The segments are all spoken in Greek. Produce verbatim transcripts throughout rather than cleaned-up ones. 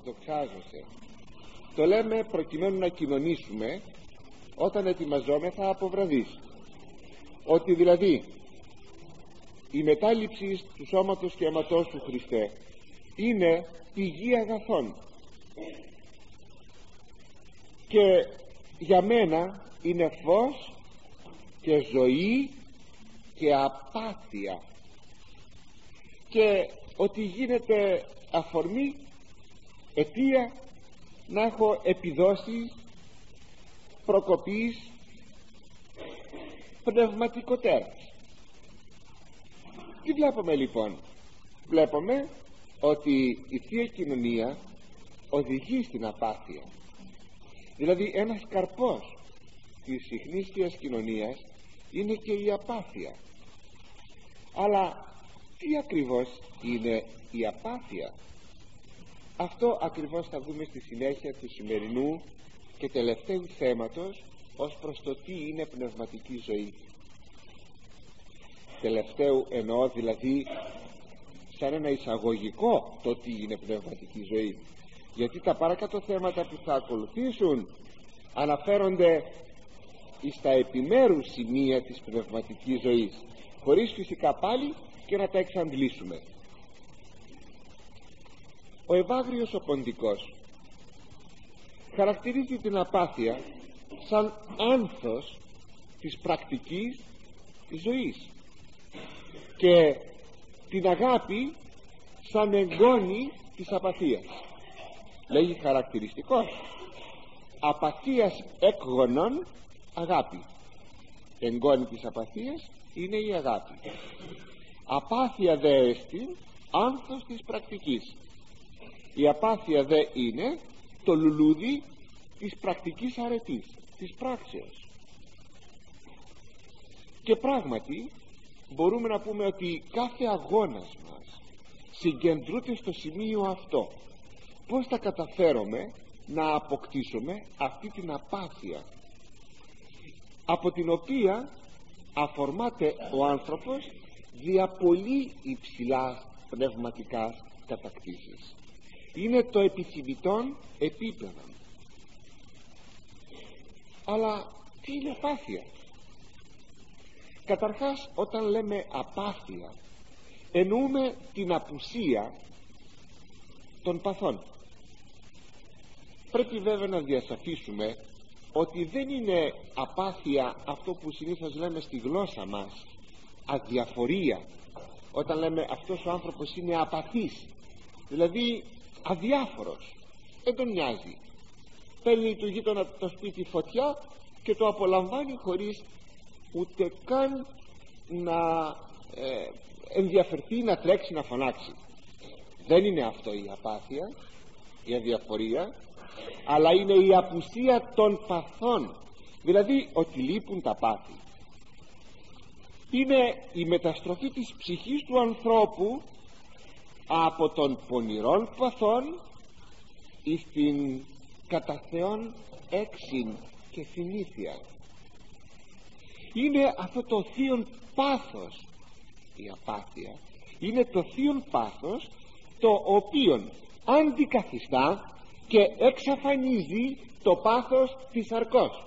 δοξάζωσε. Το λέμε προκειμένου να κοινωνήσουμε όταν ετοιμαζόμεθα από βραδείς, ότι δηλαδή η μετάληψη του σώματος και αίματος του Χριστέ είναι πηγή αγαθών, και για μένα είναι φως και ζωή και απάθεια, και ότι γίνεται αφορμή, αιτία να έχω επιδόσεις προκοπής πνευματικοτέρας. Τι βλέπουμε λοιπόν? Βλέπουμε ότι η Θεία Κοινωνία οδηγεί στην απάθεια. Δηλαδή ένας καρπός της συχνής Θείας Κοινωνίας είναι και η απάθεια. Αλλά τι ακριβώς είναι η απάθεια? Αυτό ακριβώς θα δούμε στη συνέχεια του σημερινού και τελευταίου θέματος ως προς το τι είναι πνευματική ζωή. Τελευταίου εννοώ δηλαδή σαν ένα εισαγωγικό το τι είναι πνευματική ζωή, γιατί τα παρακάτω θέματα που θα ακολουθήσουν αναφέρονται στα επιμέρους σημεία της πνευματικής ζωής, χωρίς φυσικά πάλι και να τα εξαντλήσουμε. Ο Ευάγριος ο Ποντικός χαρακτηρίζει την απάθεια σαν άνθος της πρακτικής της ζωής και την αγάπη σαν εγγόνη της απαθίας. Λέγει χαρακτηριστικός: απαθίας έκγονον αγάπη. Εγγόνη της απαθίας είναι η αγάπη. Απάθεια δε εστιν άνθος της πρακτικής. Η απάθεια δε είναι το λουλούδι της πρακτικής αρετής, της πράξεως. Και πράγματι μπορούμε να πούμε ότι κάθε αγώνας μας συγκεντρούται στο σημείο αυτό. Πώς θα καταφέρουμε να αποκτήσουμε αυτή την απάθεια, από την οποία αφορμάται ο άνθρωπος δια πολύ υψηλά πνευματικά κατακτήσεις. Είναι το επιθυμητόν επίπεδο. Αλλά τι είναι απάθεια? Καταρχάς, όταν λέμε απάθεια εννοούμε την απουσία των παθών. Πρέπει βέβαια να διασαφίσουμε ότι δεν είναι απάθεια αυτό που συνήθως λέμε στη γλώσσα μας αδιαφορία, όταν λέμε αυτός ο άνθρωπος είναι απαθής, δηλαδή αδιάφορος, δεν τον νοιάζει, παίρνει του γείτονα το σπίτι φωτιά και το απολαμβάνει χωρίς ούτε καν να ε, ενδιαφερθεί, να τρέξει, να φωνάξει. Δεν είναι αυτό η απάθεια, η αδιαφορία, αλλά είναι η απουσία των παθών, δηλαδή ότι λείπουν τα πάθη. Είναι η μεταστροφή της ψυχής του ανθρώπου από των πονηρών παθών εις την κατά Θεόν έξιν και συνήθεια. Είναι αυτό το θείον πάθος, η απάθεια είναι το θείον πάθος, το οποίο αντικαθιστά και εξαφανίζει το πάθος της σαρκός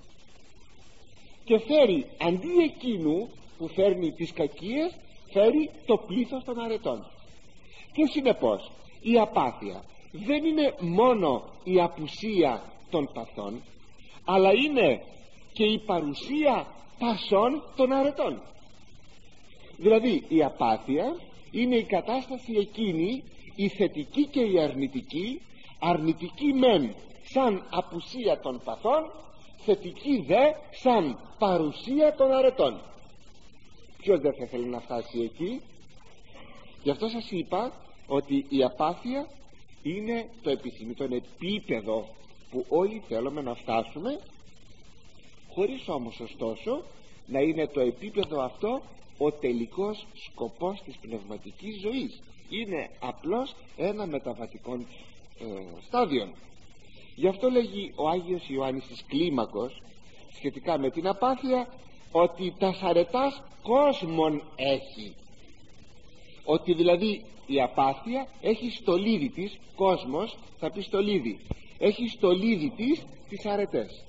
και φέρει αντί εκείνου που φέρνει τις κακίες, φέρει το πλήθος των αρετών. Και συνεπώς η απάθεια δεν είναι μόνο η απουσία των παθών, αλλά είναι και η παρουσία πασών των αρετών. Δηλαδή η απάθεια είναι η κατάσταση εκείνη, η θετική και η αρνητική, αρνητική μεν σαν απουσία των παθών, θετική δε σαν παρουσία των αρετών. Ποιος δεν θα ήθελε να φτάσει εκεί? Γι' αυτό σας είπα ότι η απάθεια είναι το επιθυμητό επίπεδο που όλοι θέλουμε να φτάσουμε, χωρίς όμως ωστόσο να είναι το επίπεδο αυτό ο τελικός σκοπός της πνευματικής ζωής. Είναι απλώς ένα μεταβατικό ε, στάδιο. Γι' αυτό λέγει ο Άγιος Ιωάννης της Κλίμακος σχετικά με την απάθεια ότι τα αρετάς κόσμον έχει, ότι δηλαδή Η απάθεια έχει στολίδι της, κόσμος θα πει στολίδι, έχει στολίδι της τις αρετές.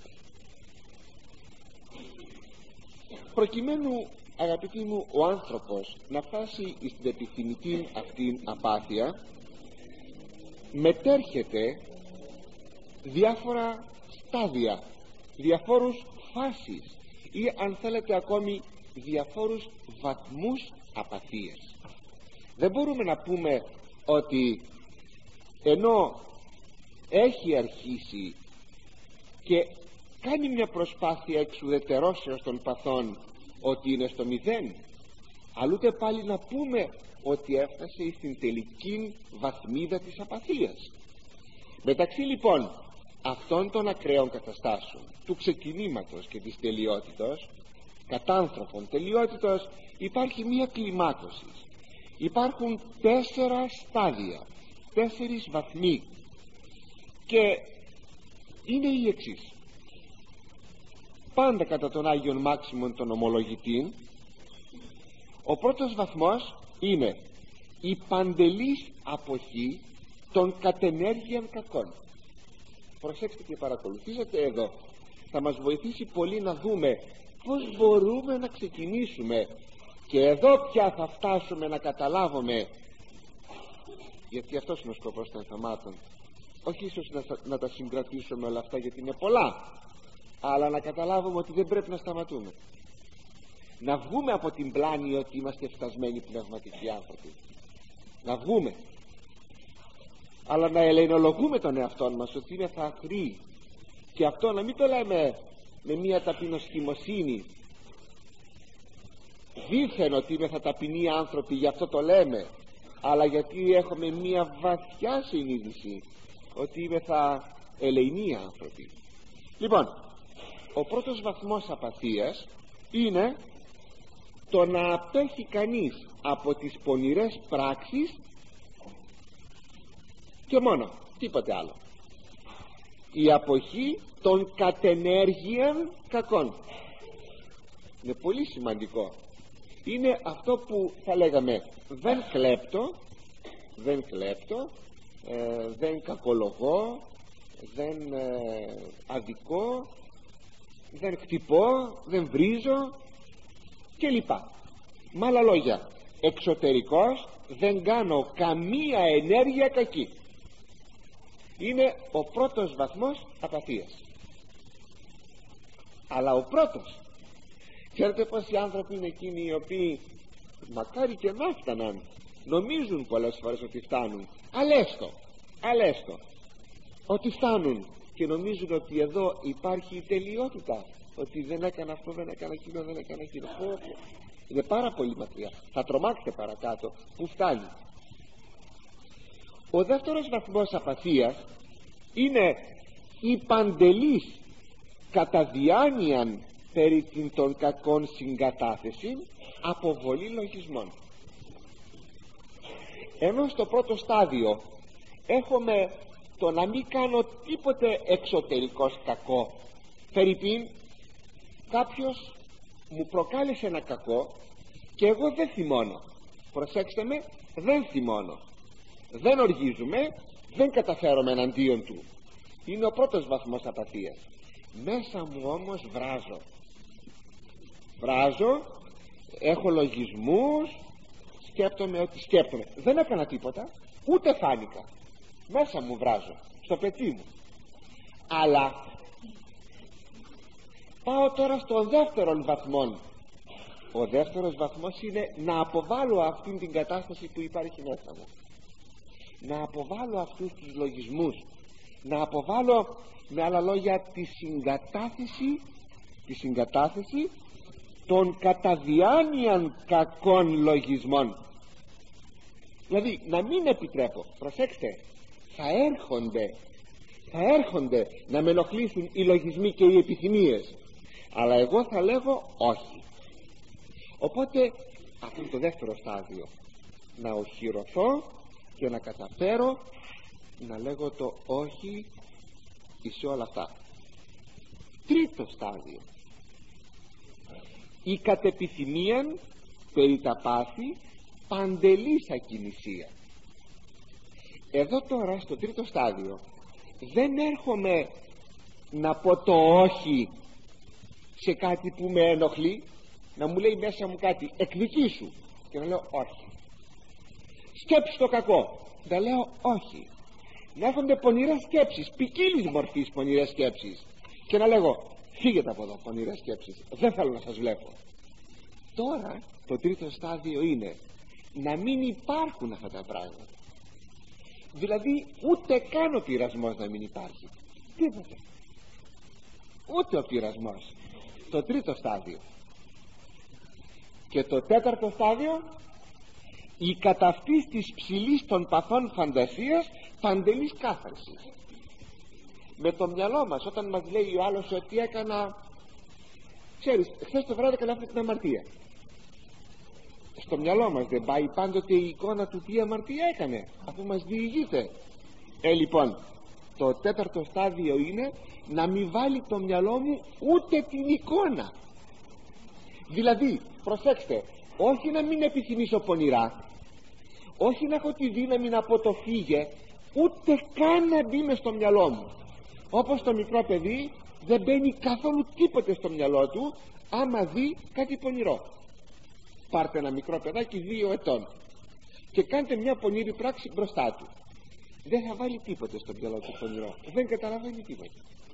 Προκειμένου, αγαπητοί μου, ο άνθρωπος να φτάσει στην επιθυμητή αυτήν απάθεια, μετέρχεται διάφορα στάδια, διαφόρους φάσεις ή αν θέλετε ακόμη διαφόρους βαθμούς απαθίας. Δεν μπορούμε να πούμε ότι ενώ έχει αρχίσει και κάνει μια προσπάθεια εξουδετερώσεως των παθών ότι είναι στο μηδέν, αλλά ούτε πάλι να πούμε ότι έφτασε στην τελική βαθμίδα της απαθίας. Μεταξύ λοιπόν αυτών των ακραίων καταστάσεων, του ξεκινήματος και της τελειότητος, κατάνθρωπων τελειότητος, υπάρχει μία κλιμάκωση. Υπάρχουν τέσσερα στάδια, τέσσερις βαθμοί, και είναι οι εξής. Πάντα κατά τον Άγιον Μάξιμον τον ομολογητήν, ο πρώτος βαθμός είναι η παντελής αποχή των κατενέργειαν κακών. Προσέξτε και παρακολουθήσετε εδώ, θα μας βοηθήσει πολύ να δούμε πώς μπορούμε να ξεκινήσουμε, και εδώ πια θα φτάσουμε να καταλάβουμε, γιατί αυτός είναι ο σκοπός των θεμάτων, όχι ίσως να, να τα συγκρατήσουμε όλα αυτά γιατί είναι πολλά, αλλά να καταλάβουμε ότι δεν πρέπει να σταματούμε, να βγούμε από την πλάνη ότι είμαστε φτασμένοι πνευματικοί άνθρωποι, να βγούμε, αλλά να ελεηνολογούμε τον εαυτό μας ότι είναι θαχροί, και αυτό να μην το λέμε με μια ταπεινοσχημοσύνη δήθεν ότι είμαι θα ταπεινοί άνθρωποι, γι' αυτό το λέμε, αλλά γιατί έχουμε μια βαθιά συνείδηση ότι είμαι θα ελεηνοί άνθρωποι. Λοιπόν, ο πρώτος βαθμός απαθίας είναι το να απέχει κανείς από τις πονηρές πράξεις και μόνο, τίποτε άλλο. Η αποχή των κατενέργειαν κακών είναι πολύ σημαντικό. Είναι αυτό που θα λέγαμε δεν κλέπτω, δεν κλέπτω, ε, δεν κακολογώ, δεν ε, αδικώ, δεν χτυπώ, δεν βρίζω κλπ. Με άλλα λόγια, εξωτερικός δεν κάνω καμία ενέργεια κακή. Είναι ο πρώτος βαθμός απαθίας. Αλλά ο πρώτος, ξέρετε πόσοι άνθρωποι είναι εκείνοι οι οποίοι μακάρι και να φτάναν, νομίζουν πολλές φορές ότι φτάνουν, αλέστο, αλέστο ότι φτάνουν, και νομίζουν ότι εδώ υπάρχει η τελειότητα, ότι δεν έκανα αυτό, δεν έκανα εκείνο, δεν έκανα εκείνο. Είναι πάρα πολύ μακριά, θα τρομάξετε παρακάτω που φτάνει. Ο δεύτερος βαθμός απαθίας είναι η παντελής κατά διάνοιαν περί την των κακών συγκατάθεση, αποβολή λογισμών. Ενώ στο πρώτο στάδιο έχουμε το να μην κάνω τίποτε εξωτερικός κακό, φερειπίν κάποιος μου προκάλεσε ένα κακό και εγώ δεν θυμώνω, προσέξτε με, δεν θυμώνω, δεν οργίζουμε, δεν καταφέρομαι εναντίον του. Είναι ο πρώτος βαθμός απαθίας. Μέσα μου όμως βράζω, βράζω, έχω λογισμούς, σκέπτομαι ό,τι σκέπτομαι, δεν έκανα τίποτα, ούτε φάνηκα, μέσα μου βράζω, στο πετί μου. Αλλά πάω τώρα στον δεύτερον βαθμό. Ο δεύτερος βαθμός είναι να αποβάλω αυτήν την κατάσταση που υπάρχει μέσα μου, να αποβάλω αυτούς τους λογισμούς, να αποβάλω με άλλα λόγια τη συγκατάθεση, τη συγκατάθεση των κατά διάνοιαν κακών λογισμών. Δηλαδή να μην επιτρέπω, προσέξτε, θα έρχονται θα έρχονται να με ενοχλήσουν οι λογισμοί και οι επιθυμίες, αλλά εγώ θα λέγω όχι. Οπότε αυτό είναι το δεύτερο στάδιο, να οχυρωθώ και να καταφέρω να λέγω το όχι σε όλα αυτά. Τρίτο στάδιο, η κατεπιθυμίαν περί τα πάθη παντελής ακινησία. Εδώ τώρα στο τρίτο στάδιο δεν έρχομαι να πω το όχι σε κάτι που με ενοχλεί, να μου λέει μέσα μου κάτι εκδικήσου και να λέω όχι. Σκέψου το κακό, να λέω όχι. Να έρχονται πονηρές σκέψεις, ποικίλης μορφής πονηρές σκέψεις, και να λέγω φύγετε από εδώ πονηρές σκέψεις, δεν θέλω να σας βλέπω. Τώρα το τρίτο στάδιο είναι να μην υπάρχουν αυτά τα πράγματα. Δηλαδή ούτε καν ο πειρασμός να μην υπάρχει, τίποτε, ούτε ο πειρασμός. Το τρίτο στάδιο. Και το τέταρτο στάδιο, η κατά αυτής της ψηλής των παθών φαντασίας παντελής κάθαρση. Με το μυαλό μας, όταν μας λέει ο άλλος ότι έκανα, ξέρεις, χθες το βράδυ έκανα αυτή την αμαρτία, στο μυαλό μας δεν πάει πάντοτε η εικόνα του τι αμαρτία έκανε, αφού μας διηγείται? Ε λοιπόν το τέταρτο στάδιο είναι να μην βάλει το μυαλό μου ούτε την εικόνα. Δηλαδή προσέξτε, όχι να μην επιθυμήσω πονηρά, όχι να έχω τη δύναμη να πω το φύγε, ούτε καν να μπει μες στο μυαλό μου. Όπως το μικρό παιδί δεν μπαίνει καθόλου τίποτε στο μυαλό του άμα δει κάτι πονηρό. Πάρτε ένα μικρό παιδάκι δύο ετών και κάντε μια πονηρή πράξη μπροστά του, δεν θα βάλει τίποτε στο μυαλό του πονηρό, δεν καταλαβαίνει τίποτε.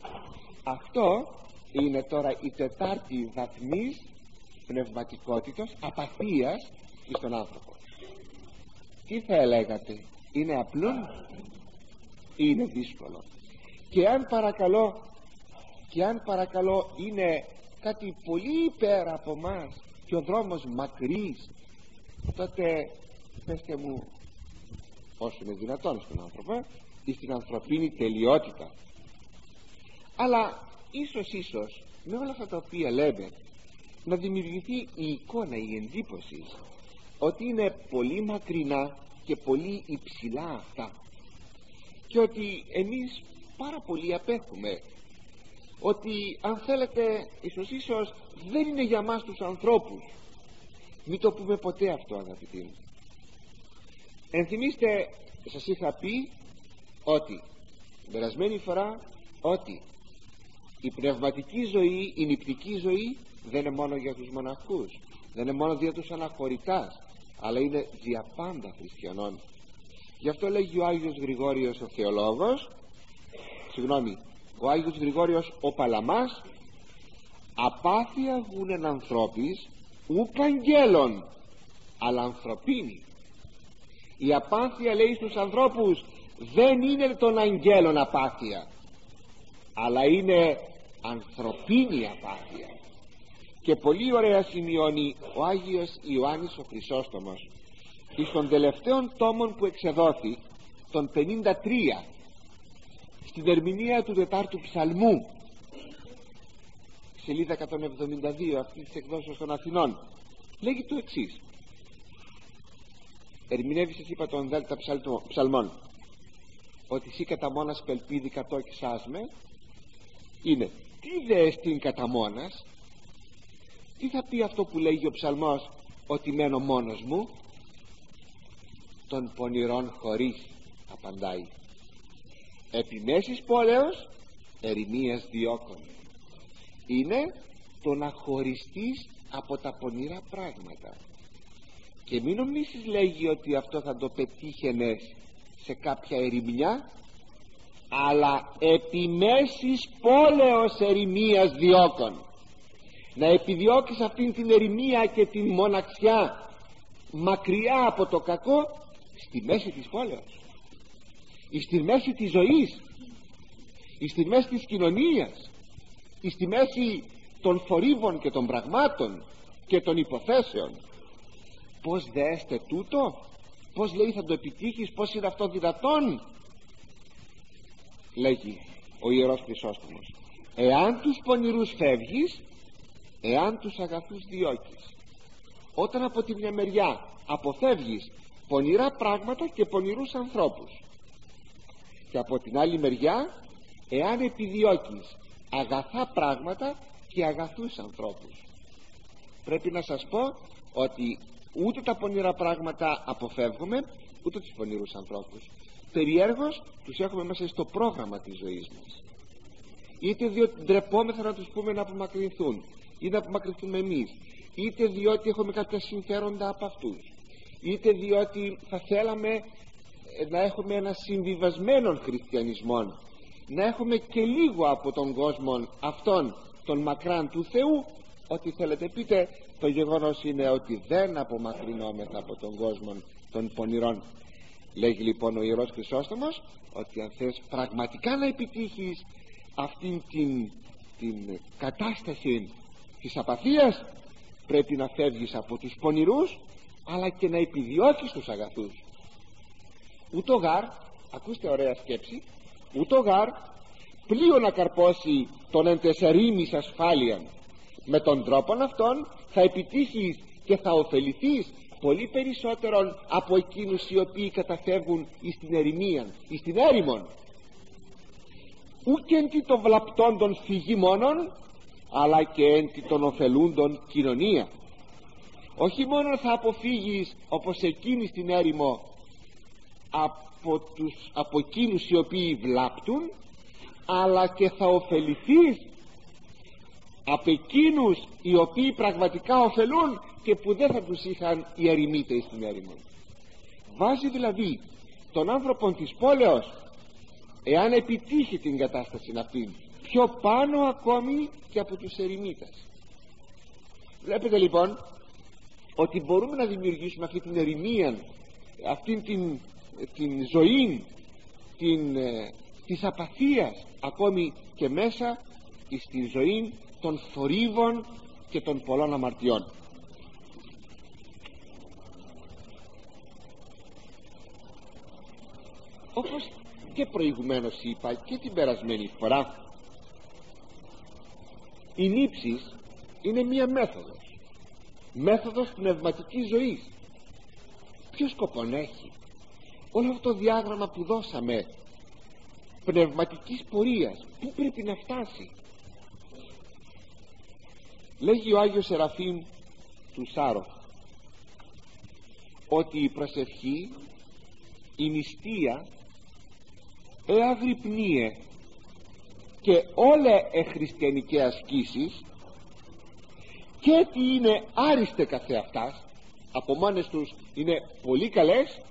Αυτό είναι τώρα η τετάρτη βαθμής πνευματικότητος, απαθίας στον άνθρωπο. Τι θα έλεγατε, είναι απλό ή είναι δύσκολο? Και αν παρακαλώ και αν παρακαλώ είναι κάτι πολύ πέρα από μας και ο δρόμος μακρύς, τότε πέστε μου όσο είναι δυνατόν στον άνθρωπο ή στην ανθρωπίνη τελειότητα. Αλλά ίσως ίσως με όλα αυτά τα οποία λέμε να δημιουργηθεί η εικόνα, η εντύπωση ότι είναι πολύ μακρινά και πολύ υψηλά αυτά και ότι εμείς πάρα πολύ απέχουμε, ότι αν θέλετε ίσως ίσως δεν είναι για μας τους ανθρώπους. Μην το πούμε ποτέ αυτό, αγαπητοί μου. Ενθυμίστε, σας είχα πει ότι την περασμένη φορά ότι η πνευματική ζωή, η νηπτική ζωή δεν είναι μόνο για τους μοναχούς, δεν είναι μόνο για τους αναχωρητάς, αλλά είναι για πάντα χριστιανών. Γι' αυτό λέγει ο Άγιος Γρηγόριος ο Θεολόγος, συγγνώμη, ο Άγιος Γρηγόριος ο Παλαμάς, απάθεια γούνεν ανθρώπης ουκ αγγέλων αλλά ανθρωπίνη. Η απάθεια, λέει, στους ανθρώπους δεν είναι των αγγέλων απάθεια, αλλά είναι ανθρωπίνη απάθεια. Και πολύ ωραία σημειώνει ο Άγιος Ιωάννης ο Χρυσόστομος εις των τελευταίων τόμων που εξεδόθη, τον πενήντα τρία, στην ερμηνεία του τετάρτου ψαλμού, σελίδα εκατόν εβδομήντα δύο αυτής της εκδόσεως των Αθηνών, λέγει το εξής. Ερμηνεύει, σας είπα, τον δέλτα ψαλμών, ότι σύ κατά μόνας πελπίδι κατόκισάς με, είναι τι δε εστίν κατά μόνας. Τι θα πει αυτό που λέγει ο ψαλμός, ότι μένω μόνος μου? Των πονηρών χωρίς, απαντάει, επιμέσεις πόλεως ερημίας διώκων. Είναι το να χωριστείς από τα πονηρά πράγματα. Και μην νομίσεις, λέγει, ότι αυτό θα το πετύχαινες σε κάποια ερημιά, αλλά επιμέσεις πόλεως ερημίας διώκων. Να επιδιώκεις αυτήν την ερημία και την μοναξιά μακριά από το κακό στη μέση της πόλεως, εις στη μέση της ζωής, εις στη μέση της κοινωνίας, εις στη μέση των θορύβων και των πραγμάτων και των υποθέσεων. Πως δέστε τούτο? Πως, λέει, θα το επιτύχεις? Πως είναι αυτό δυνατόν? Λέγει ο Ιερός Χρυσόστομος, εάν τους πονηρούς φεύγεις, εάν τους αγαθούς διώκεις. Όταν από τη μια μεριά αποφεύγεις πονηρά πράγματα και πονηρούς ανθρώπους, και από την άλλη μεριά εάν επιδιώκεις αγαθά πράγματα και αγαθούς ανθρώπους. Πρέπει να σας πω ότι Ούτε τα πονηρά πράγματα αποφεύγουμε, ούτε τους πονηρούς ανθρώπους. Περιέργως τους έχουμε μέσα στο πρόγραμμα της ζωής μας, είτε διότι ντρεπόμεθα να τους πούμε να απομακρυνθούν ή να απομακρυνθούμε εμείς, είτε διότι έχουμε κάποια συμφέροντα από αυτούς, είτε διότι θα θέλαμε να έχουμε ένα συμβιβασμένο χριστιανισμό, να έχουμε και λίγο από τον κόσμο αυτόν τον μακράν του Θεού. Ό,τι θέλετε πείτε, το γεγονός είναι ότι δεν απομακρυνόμεθα από τον κόσμο των πονηρών. Λέγει λοιπόν ο Ιερός Χρυσόστομος ότι αν θες πραγματικά να επιτύχεις αυτήν την, την κατάσταση της απαθίας, πρέπει να φεύγεις από τους πονηρούς, αλλά και να επιδιώκεις τους αγαθούς. Ούτω γάρ, ακούστε ωραία σκέψη, ούτω γάρ πλοίο να καρπώσει τον εν τεσσερίμις ασφάλειαν. Με τον τρόπο αυτόν θα επιτύχεις και θα ωφεληθείς πολύ περισσότερον από εκείνους οι οποίοι καταφεύγουν εις την ερημία, εις την έρημον. Ούκ εν τι των βλαπτόντων φυγή μόνον, αλλά και εν τι των ωφελούντων κοινωνία. Όχι μόνο θα αποφύγεις όπως εκείνοι στην έρημο από, τους, από εκείνους οι οποίοι βλάπτουν, αλλά και θα ωφεληθείς από εκείνους οι οποίοι πραγματικά ωφελούν και που δεν θα τους είχαν οι ερημίτες στην έρημο. Βάζει δηλαδή τον άνθρωπο της πόλεως, εάν επιτύχει την κατάσταση αυτή, πιο πάνω ακόμη και από τους ερημίτες. Βλέπετε λοιπόν ότι μπορούμε να δημιουργήσουμε αυτή την ερημία, αυτή την, την ζωή την, ε, της απαθίας, ακόμη και μέσα στη ζωή των θορύβων και των πολλών αμαρτιών. Όπως και προηγουμένως είπα και την περασμένη φορά, η νύψης είναι μία μέθοδος, μέθοδος πνευματικής ζωής. Ποιο σκοπό έχει όλο αυτό το διάγραμμα που δώσαμε πνευματικής πορείας? Πού πρέπει να φτάσει? Λέγει ο Άγιος Σεραφείμ του Σάροφ ότι η προσευχή, η νηστεία, εαγρυπνίε και όλε εχριστιανικές ασκήσεις, και τι είναι άριστε καθεαυτάς, από μόνες τους είναι πολύ καλές,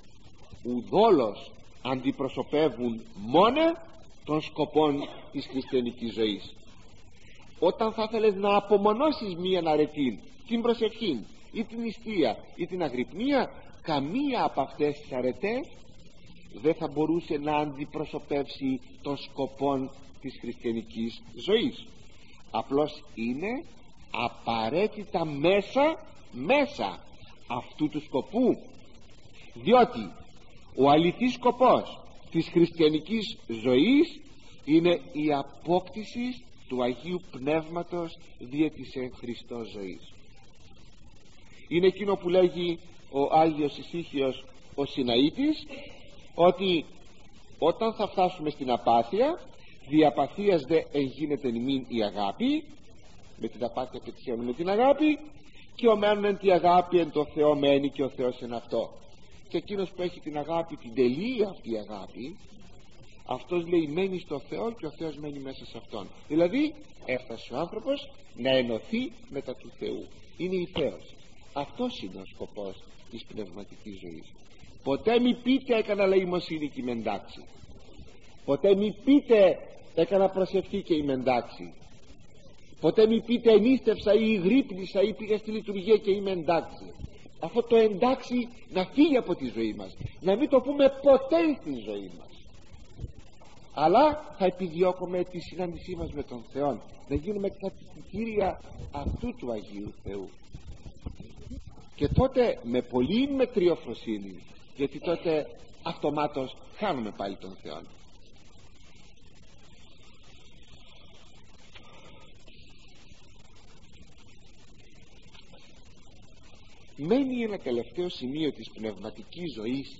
ουδόλως αντιπροσωπεύουν μόνα των σκοπών της χριστιανικής ζωής. Όταν θα ήθελες να απομονώσεις μίαν αρετήν, την προσευχή ή την νηστεία ή την αγρυπνία, καμία από αυτές τις αρετές δεν θα μπορούσε να αντιπροσωπεύσει των σκοπών της χριστιανικής ζωής. Απλώς είναι απαραίτητα μέσα μέσα αυτού του σκοπού, διότι ο αληθής σκοπός της χριστιανικής ζωής είναι η απόκτηση του Αγίου Πνεύματος δια της εν Χριστώ ζωής. Είναι εκείνο που λέγει ο Άγιος Ησύχιος ο Συναήτης, ότι όταν θα φτάσουμε στην απάθεια, δι' απαθίας δε εγίνεται ημίν η αγάπη, με την απάθεια πετυχαίνουμε την αγάπη, και ο μένουν εν τη αγάπη εν το Θεό μένει και ο Θεός εν αυτό. Και εκείνος που έχει την αγάπη, την τελεία αυτή αγάπη, αυτός λέει μένει στο Θεό και ο Θεός μένει μέσα σε αυτόν. Δηλαδή έφτασε ο άνθρωπος να ενωθεί μετά του Θεού. Είναι η θέωση. Αυτός είναι ο σκοπός της πνευματικής ζωής. Ποτέ μη πείτε έκανα λαιμοσύνη και είμαι εντάξει. Ποτέ μη πείτε έκανα προσευχή και είμαι εντάξει. Ποτέ μη πείτε ενίστευσα ή γρύπνησα ή πήγα στη λειτουργία και είμαι εντάξει. Αυτό το εντάξει να φύγει από τη ζωή μας, να μην το πούμε ποτέ στη ζωή μας, αλλά θα επιδιώκουμε τη συνάντησή μας με τον Θεό, να γίνουμε κατοικητήρια αυτού του Αγίου Θεού. Και τότε με πολύ μετριοφροσύνη, γιατί τότε αυτομάτως χάνουμε πάλι τον Θεό. Μένει ένα τελευταίο σημείο της πνευματικής ζωής,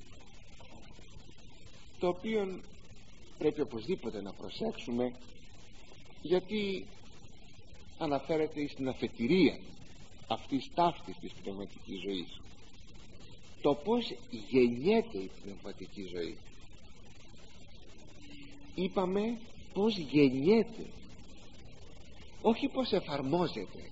το οποίο πρέπει οπωσδήποτε να προσέξουμε, γιατί αναφέρεται στην αφετηρία. αυτής ταύτης της πνευματικής ζωής, το πως γεννιέται η πνευματική ζωή. Είπαμε πως γεννιέται, όχι πως εφαρμόζεται.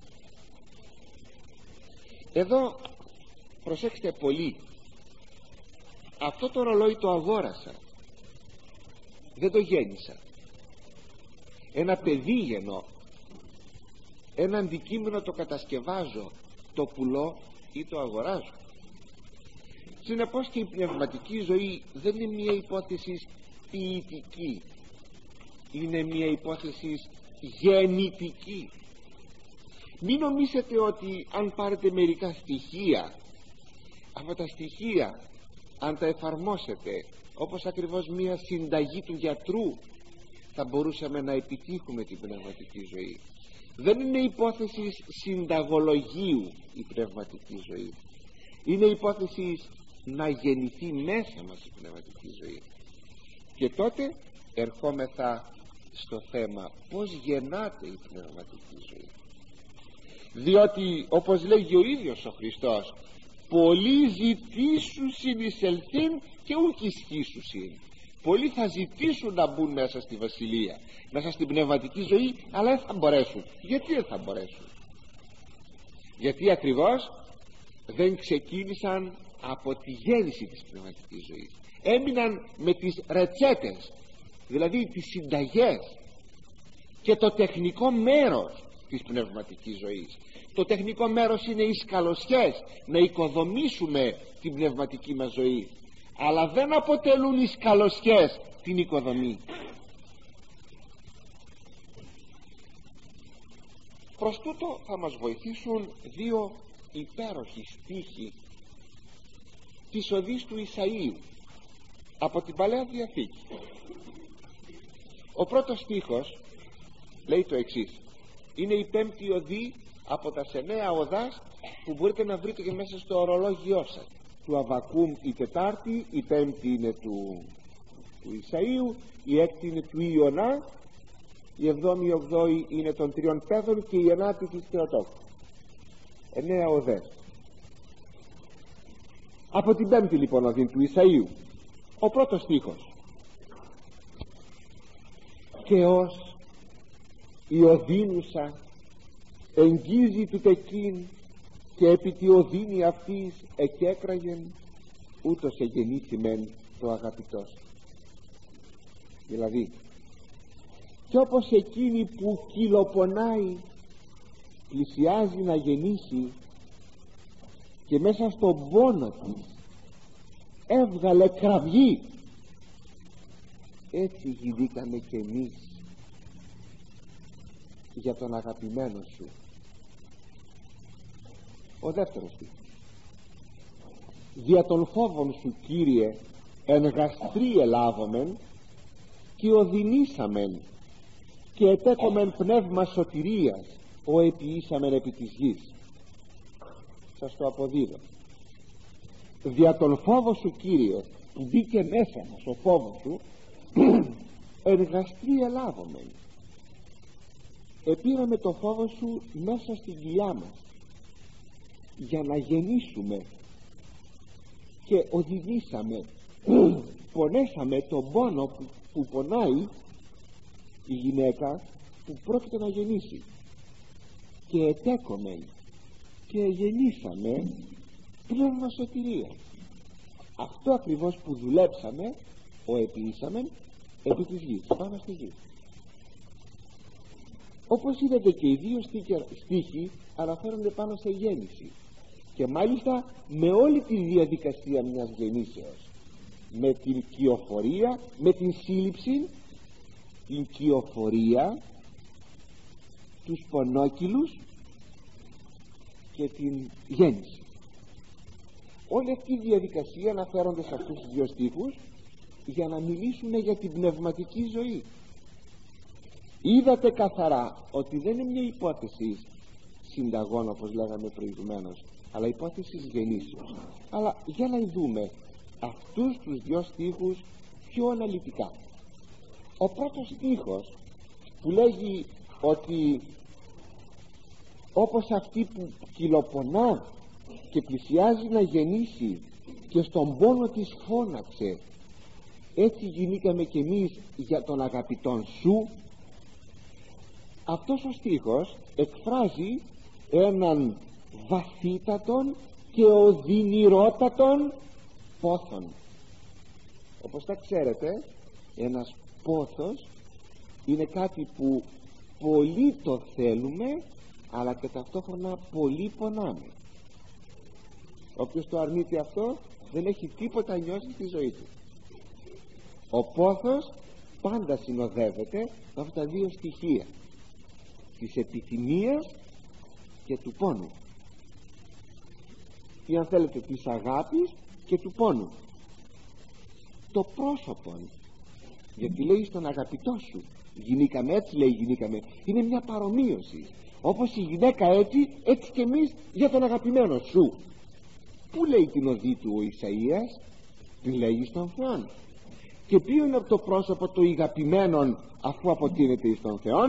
Εδώ προσέξτε πολύ, αυτό το ρολόι το αγόρασα, δεν το γέννησα. Ένα παιδί γεννώ, ένα αντικείμενο το κατασκευάζω, το πουλώ ή το αγοράζω. Συνεπώς και η πνευματική ζωή δεν είναι μια υπόθεση ποιητική, είναι μια υπόθεση γεννητική. Μην νομίζετε ότι αν πάρετε μερικά στοιχεία, αυτά τα στοιχεία αν τα εφαρμόσετε όπως ακριβώς μια συνταγή του γιατρού, θα μπορούσαμε να επιτύχουμε την πνευματική ζωή. Δεν είναι υπόθεση συνταγολογίου η πνευματική ζωή, είναι υπόθεση να γεννηθεί μέσα μας η πνευματική ζωή. Και τότε ερχόμεθα στο θέμα πως γεννάται η πνευματική ζωή. Διότι όπως λέγει ο ίδιος ο Χριστός, πολλοί ζητήσουσιν εισελθήν και ούκ ισχύσουσιν. Πολλοί θα ζητήσουν να μπουν μέσα στη βασιλεία, μέσα στην πνευματική ζωή, αλλά δεν θα μπορέσουν. Γιατί δεν θα μπορέσουν? Γιατί ακριβώς δεν ξεκίνησαν από τη γέννηση της πνευματικής ζωής. Έμειναν με τις ρετσέτες, δηλαδή τις συνταγές και το τεχνικό μέρος της πνευματικής ζωής. Το τεχνικό μέρος είναι οι σκαλωσιές, να οικοδομήσουμε την πνευματική μας ζωή, αλλά δεν αποτελούν οι σκαλωσιές την οικοδομή. Προς τούτο θα μας βοηθήσουν δύο υπέροχοι στίχοι της οδής του Ισαΐου από την Παλαιά Διαθήκη. Ο πρώτος στίχος λέει το εξής, είναι η πέμπτη οδή από τα εννέα οδάς που μπορείτε να βρείτε και μέσα στο ορολόγιό σας. Του Αββακούμ η τετάρτη, η πέμπτη είναι του, του Ισαΐου, η έκτη είναι του Ιωνά, η εβδόμη ογδόη είναι των τριών Πέδων και η ενάτη της Θεοτόκου. Εννέα οδές. Από την πέμπτη λοιπόν οδή του Ισαΐου, ο πρώτος στίχος, και ως η οδύνουσα εγγίζει του τεκίν και επί τη οδύνη αυτής εκέκραγεν, ούτως εγεννήθημεν το αγαπητός. Δηλαδή, κι όπως εκείνη που κυλοπονάει πλησιάζει να γεννήσει και μέσα στον πόνο της έβγαλε κραυγή, έτσι γινήκαμε κι εμείς για τον αγαπημένο σου. Ο δεύτερος στίχος, δια των φόβων σου Κύριε εν γαστρί ελάβομεν και οδυνήσαμεν και ετέκομεν πνεύμα σωτηρίας ο επιήσαμεν επί της γης. Σας το αποδίδω. Δια τον φόβο σου Κύριε, που μπήκε μέσα μας ο φόβος σου, εν γαστρί ελάβομεν, επήραμε το φόβο σου μέσα στην κοιλιά μας για να γεννήσουμε και οδηγήσαμε, πονέσαμε τον πόνο που, που πονάει η γυναίκα που πρόκειται να γεννήσει, και ετέκομεν και γεννήσαμε πνεύμα σωτηρίας. Αυτό ακριβώς που δουλέψαμε, ο επιήσαμεν επί της γης, πάνω στη γη. Όπως είδατε και οι δύο στίχοι αναφέρονται πάνω σε γέννηση, και μάλιστα με όλη τη διαδικασία μιας γεννήσεως, με την κυοφορία, με την σύλληψη, την κυοφορία, τους πονόκυλους και την γέννηση. Όλη αυτή η διαδικασία αναφέρονται σε αυτούς τους δύο στίχους για να μιλήσουμε για την πνευματική ζωή. Είδατε καθαρά ότι δεν είναι μια υπόθεση συνταγών όπως λέγαμε προηγουμένως, αλλά υπόθεση γεννήσεως. Αλλά για να δούμε αυτούς τους δύο στίχους πιο αναλυτικά. Ο πρώτος στίχος που λέγει ότι όπως αυτή που κυλοπονά και πλησιάζει να γεννήσει και στον πόνο της φώναξε, έτσι γινήκαμε κι εμείς για τον αγαπητόν σου. Αυτός ο στίχος εκφράζει έναν βαθύτατον και οδυνηρότατον πόθον. Όπως τα ξέρετε, ένας πόθος είναι κάτι που πολύ το θέλουμε, αλλά και ταυτόχρονα πολύ πονάμε. Όποιος το αρνείται αυτό δεν έχει τίποτα νιώσει στη ζωή του. Ο πόθος πάντα συνοδεύεται με αυτά τα δύο στοιχεία, της επιθυμίας και του πόνου, ή αν θέλετε της αγάπης και του πόνου. Το πρόσωπο, γιατί λέει στον αγαπητό σου γινήκαμε, έτσι λέει γινήκαμε, είναι μια παρομοίωση. Όπως η γυναίκα έτσι, έτσι και εμείς για τον αγαπημένο σου. Πού λέει την οδή του ο Ισαΐας? Την λέγει στον Θεό. Και ποιο είναι το πρόσωπο του αγαπημένων αφού αποτείνεται εις τον Θεόν?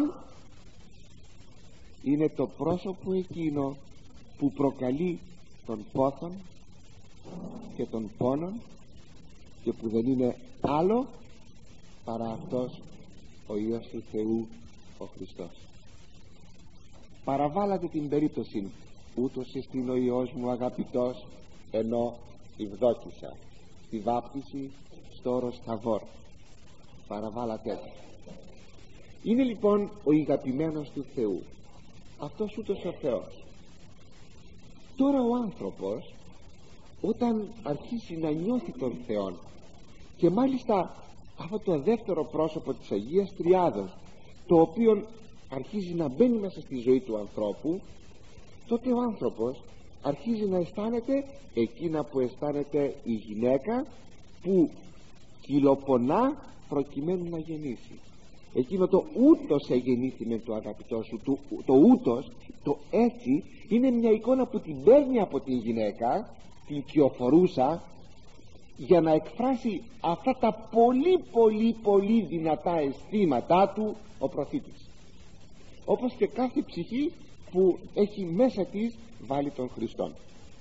Είναι το πρόσωπο εκείνο που προκαλεί τον πόθον και τον πόνον και που δεν είναι άλλο παρά αυτός ο Υιός του Θεού, ο Χριστός. Παραβάλατε την περίπτωση, ούτως εστίν ο Υιός μου αγαπητός, ενώ ευδόκησα τη βάπτιση στο όρος Θαβόρ. Παραβάλατε. Είναι λοιπόν ο αγαπημένος του Θεού, αυτός ούτως ο Θεός. Τώρα ο άνθρωπος όταν αρχίσει να νιώθει τον Θεόν, και μάλιστα αυτό το δεύτερο πρόσωπο της Αγίας Τριάδος, το οποίο αρχίζει να μπαίνει μέσα στη ζωή του ανθρώπου, τότε ο άνθρωπος αρχίζει να αισθάνεται εκείνα που αισθάνεται η γυναίκα που κυλοπονά προκειμένου να γεννήσει. Εκείνο το ούτως εγεννήθη με το αγαπητό σου, το, το ούτως, το έτσι, είναι μια εικόνα που την παίρνει από την γυναίκα, την κυοφορούσα, για να εκφράσει αυτά τα πολύ πολύ πολύ δυνατά αισθήματά του ο προφήτης, όπως και κάθε ψυχή που έχει μέσα της βάλει τον Χριστόν.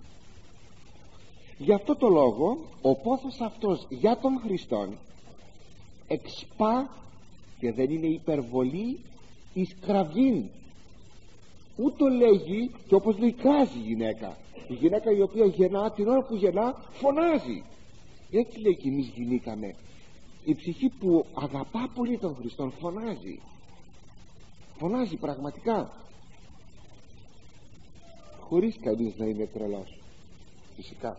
Γι' αυτό το λόγο ο πόθος αυτός για τον Χριστόν εξπά, και δεν είναι υπερβολή, εις κραυγήν. Ούτω λέγει, και όπως λέει κράζει η γυναίκα, η γυναίκα η οποία γεννά, την ώρα που γεννά φωνάζει. Έτσι λέει και εμείς γινήκαμε. Η ψυχή που αγαπά πολύ τον Χριστόν φωνάζει, φωνάζει πραγματικά, χωρίς κανείς να είναι τρελός, φυσικά.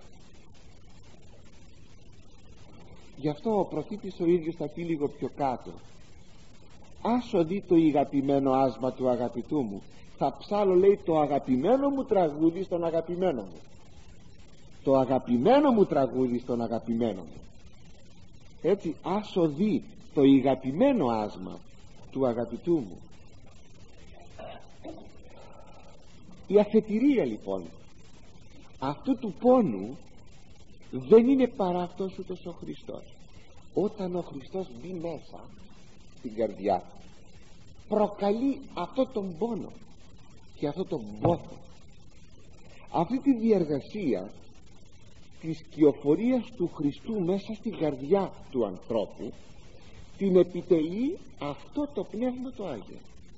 Γι' αυτό ο προφήτης ο ίδιος θα πει λίγο πιο κάτω, άσο δει το αγαπημένο άσμα του αγαπητού μου, θα ψάλω, λέει, το αγαπημένο μου τραγούδι στον αγαπημένο μου, το αγαπημένο μου τραγούδι στον αγαπημένο μου. Έτσι, άσο δει το αγαπημένο άσμα του αγαπητού μου. Η αφετηρία λοιπόν αυτού του πόνου δεν είναι παρά αυτός ούτως ο Χριστός. Όταν ο Χριστός μπει μέσα στην καρδιά, προκαλεί αυτό τον πόνο και αυτό τον πόθο. Αυτή τη διαργασία της κυοφορίας του Χριστού μέσα στην καρδιά του ανθρώπου την επιτελεί αυτό το Πνεύμα το Άγιο.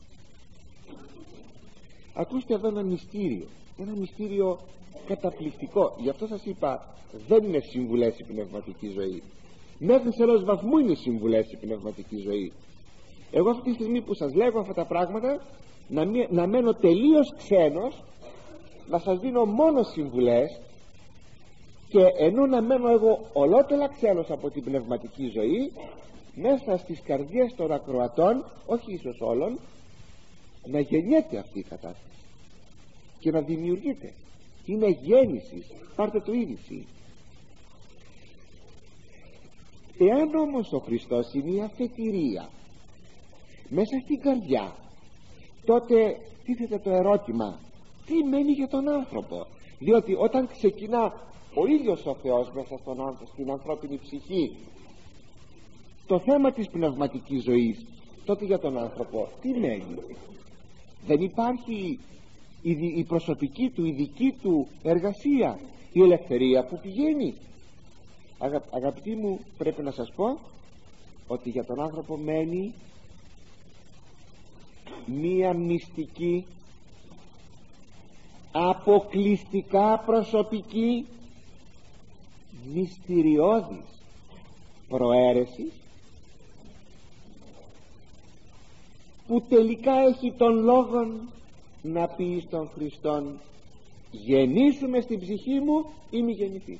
Ακούστε εδώ ένα μυστήριο, ένα μυστήριο καταπληκτικό. Γι' αυτό σας είπα, δεν είναι συμβουλές η πνευματική ζωή. Μέχρι σε ενός βαθμού είναι συμβουλές η πνευματική ζωή. Εγώ αυτή τη στιγμή που σας λέγω αυτά τα πράγματα, να, μη, να μένω τελείως ξένος, να σας δίνω μόνο συμβουλές, και ενώ να μένω εγώ ολότελα ξένος από την πνευματική ζωή, μέσα στις καρδιές των ακροατών, όχι ίσως όλων, να γεννιέται αυτή η κατάσταση και να δημιουργείται. Είναι γέννηση, πάρτε το είδηση. Εάν όμως ο Χριστός είναι η αφετηρία μέσα στην καρδιά, τότε τίθεται το ερώτημα, τι μένει για τον άνθρωπο? Διότι όταν ξεκινά ο ίδιος ο Θεός μέσα στον άνθρωπο, στην ανθρώπινη ψυχή, το θέμα της πνευματικής ζωής, τότε για τον άνθρωπο τι μένει? Δεν υπάρχει η, η προσωπική του, η δική του εργασία, η ελευθερία που πηγαίνει. Αγα, αγαπητοί μου, πρέπει να σας πω ότι για τον άνθρωπο μένει μία μυστική, αποκλειστικά προσωπική, μυστηριώδης προαίρεση, που τελικά έχει τον λόγον να πει στον Χριστόν: γεννήσου στην ψυχή μου ή μη γεννηθείς.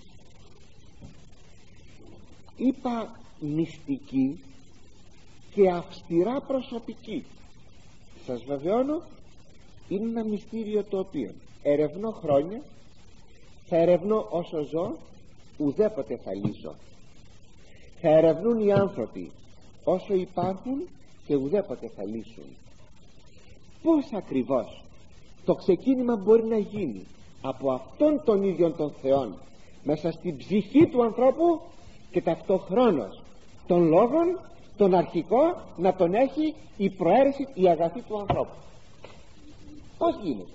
Είπα μυστική και αυστηρά προσωπική. Σας βεβαιώνω, είναι ένα μυστήριο το οποίο ερευνώ χρόνια, θα ερευνώ όσο ζω, ουδέποτε θα λύσω. Θα ερευνούν οι άνθρωποι όσο υπάρχουν και ουδέποτε θα λύσουν. Πώς ακριβώς το ξεκίνημα μπορεί να γίνει από αυτόν τον ίδιο τον Θεόν μέσα στην ψυχή του ανθρώπου, και ταυτόχρονος τον λόγον, τον αρχικό, να τον έχει η προαίρεση, η αγαθή του ανθρώπου. Πώς γίνεται?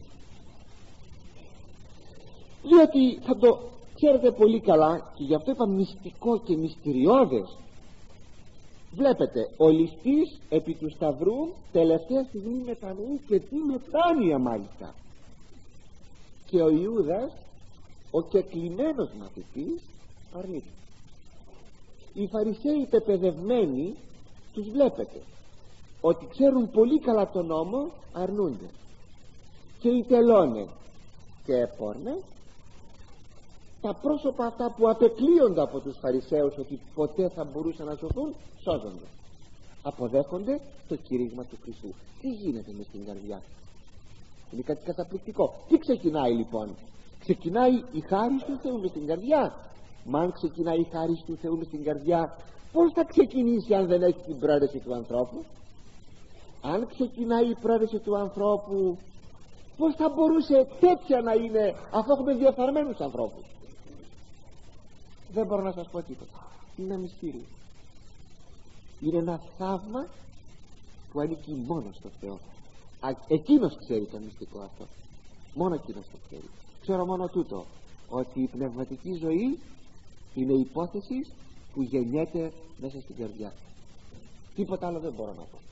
Διότι θα το ξέρετε πολύ καλά, και γι' αυτό είπα μυστικό και μυστηριώδες. Βλέπετε, ο ληστής επί του σταυρού τελευταία στιγμή μετανοεί, και τι μετάνοια μάλιστα. Και ο Ιούδας, ο κεκλειμμένος μαθητής, αρνείται. Οι Φαρισαίοι πεπαιδευμένοι, τους βλέπετε ότι ξέρουν πολύ καλά τον νόμο, αρνούνται. Και οι τελώνες και έπορνες, τα πρόσωπα αυτά που απεκλείονται από τους Φαρισαίους ότι ποτέ θα μπορούσαν να σωθούν, σώζονται, αποδέχονται το κήρυγμα του Χριστού. Τι γίνεται μες στην καρδιά? Είναι κάτι καταπληκτικό. Τι ξεκινάει λοιπόν? Ξεκινάει η χάρη του Θεού μες στην καρδιά. Μα αν ξεκινάει η χάρη του Θεού μες στην καρδιά, πώς θα ξεκινήσει αν δεν έχει την προαίρεση του ανθρώπου? Αν ξεκινάει η προαίρεση του ανθρώπου, πώς θα μπορούσε τέτοια να είναι, αφού έχουμε διαφθαρμένους ανθρώπους? Δεν μπορώ να σας πω τίποτα. Είναι ένα μυστήριο. Είναι ένα θαύμα που ανήκει μόνο στο Θεό. Α, εκείνος ξέρει το μυστικό αυτό. Μόνο εκείνος το ξέρει. Ξέρω μόνο τούτο, ότι η πνευματική ζωή είναι υπόθεση που γεννιέται μέσα στην καρδιά. Τίποτα άλλο δεν μπορώ να πω.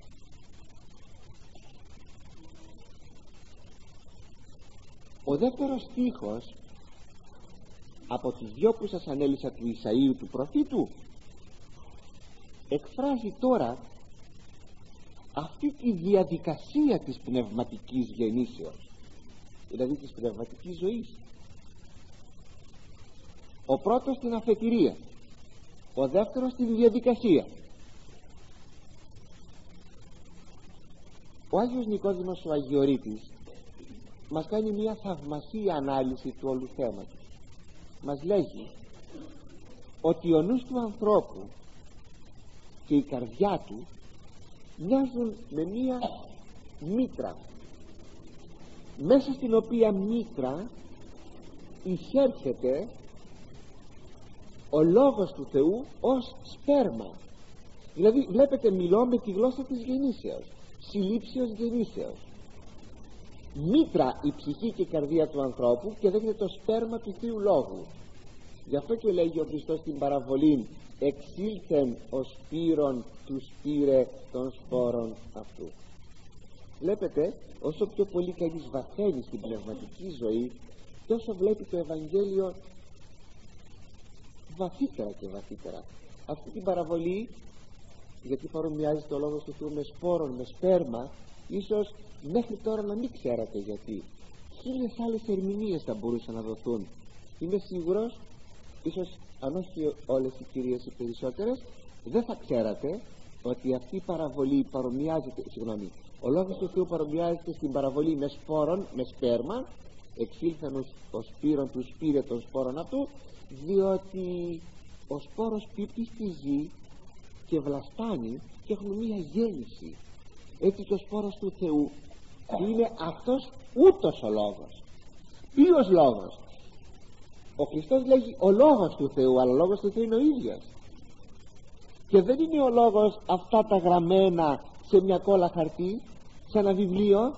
Ο δεύτερος στίχος από τους δυο που σας ανέλησα του Ισαΐου του προφήτου εκφράζει τώρα αυτή τη διαδικασία της πνευματικής γεννήσεως, δηλαδή της πνευματικής ζωής. Ο πρώτος την αφετηρία, ο δεύτερος την διαδικασία. Ο Άγιος Νικόδημος ο Αγιορείτης μας κάνει μια θαυμασία ανάλυση του όλου θέματος. Μας λέγει ότι ο νους του ανθρώπου και η καρδιά του μοιάζουν με μια μήτρα, μέσα στην οποία μήτρα εισέρχεται ο λόγος του Θεού ως σπέρμα. Δηλαδή βλέπετε, μιλώ με τη γλώσσα της γεννήσεως, συλλήψεως γεννήσεως. Μήτρα η ψυχή και η καρδία του ανθρώπου, και δέχεται το σπέρμα του Θείου Λόγου. Γι' αυτό και λέγει ο Χριστός στην παραβολή: εξήλθεν ο σπύρον του σπήρε των σπόρων αυτού. Βλέπετε, όσο πιο πολύ κανείς βαθαίνει στην πνευματική ζωή, τόσο βλέπει το Ευαγγέλιο βαθύτερα και βαθύτερα. Αυτή την παραβολή, γιατί παρομοιάζει το λόγο του Θεού με σπόρων, με σπέρμα, ίσως μέχρι τώρα να μην ξέρατε γιατί. Χίλιες άλλες ερμηνείες θα μπορούσαν να δοθούν. Είμαι σίγουρος, ίσως αν όχι όλες οι κυρίες οι περισσότερες, δεν θα ξέρατε ότι αυτή η παραβολή παρομοιάζεται, συγγνώμη, ο λόγος του Θεού παρομοιάζεται στην παραβολή με σπόρων, με σπέρμα. Εξήλθαν ο σπύρον του σπήρε των σπόρων αυτού, διότι ο σπόρος πίπτει στη γη και βλαστάνει και έχουμε μία γέννηση. Έτσι και ο σπόρος του Θεού είναι αυτός ούτως ο λόγος. Ποιος λόγος? Ο Χριστός λέγει ο λόγος του Θεού, αλλά ο λόγος του Θεού είναι ο ίδιος. Και δεν είναι ο λόγος αυτά τα γραμμένα σε μια κόλλα χαρτί, σε ένα βιβλίο,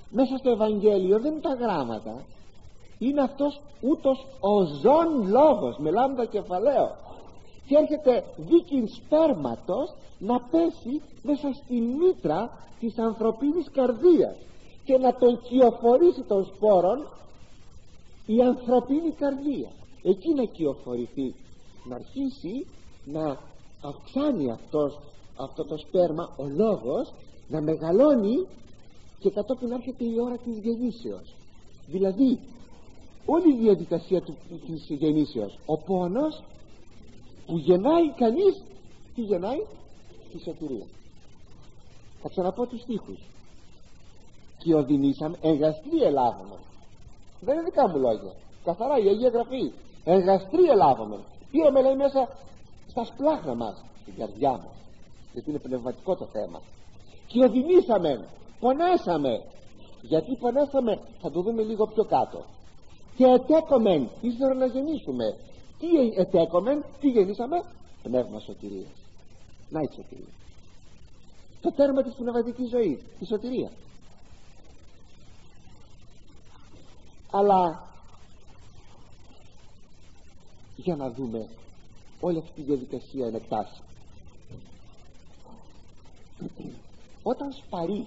μέσα στο Ευαγγέλιο δεν είναι τα γράμματα, είναι αυτός ούτως ο ζών λόγος με λάμδα κεφαλαίο, και έρχεται δίκην σπέρματος να πέσει μέσα στη μήτρα της ανθρωπίνης καρδίας και να τον κυοφορήσει των σπόρων η ανθρωπίνη καρδία, εκεί να κυοφορηθεί, να αρχίσει να αυξάνει αυτός, αυτό το σπέρμα, ο λόγος, να μεγαλώνει, και κατόπιν έρχεται η ώρα της γεννήσεως. Δηλαδή όλη η διαδικασία του, της γεννήσεως, ο πόνος που γεννάει κανείς, τι γεννάει? Τη σωτηρία. Θα ξαναπώ τους στίχους. Και οδυνήσαμε, εργαστρή ελάβομεν. Δεν είναι δικά μου λόγια, καθαρά η Αγία Γραφή. Εργαστρή ελάβομεν. Πήραμε, λέει, μέσα στα σπλάχνα μας, στην καρδιά μας, γιατί είναι πνευματικό το θέμα. Και οδυνήσαμε, πονέσαμε. Γιατί πονέσαμε θα το δούμε λίγο πιο κάτω. Και ετέκομεν, ήθελα να γεννήσουμε. Τι ετέκομεν, τι γεννήσαμε? Πνεύμα σωτηρίας. Να η σωτηρία, το τέρμα της πνευματικής ζωής, η σωτηρία. Αλλά για να δούμε όλη αυτή τη διαδικασία εν εκτάσει. Όταν σπαρεί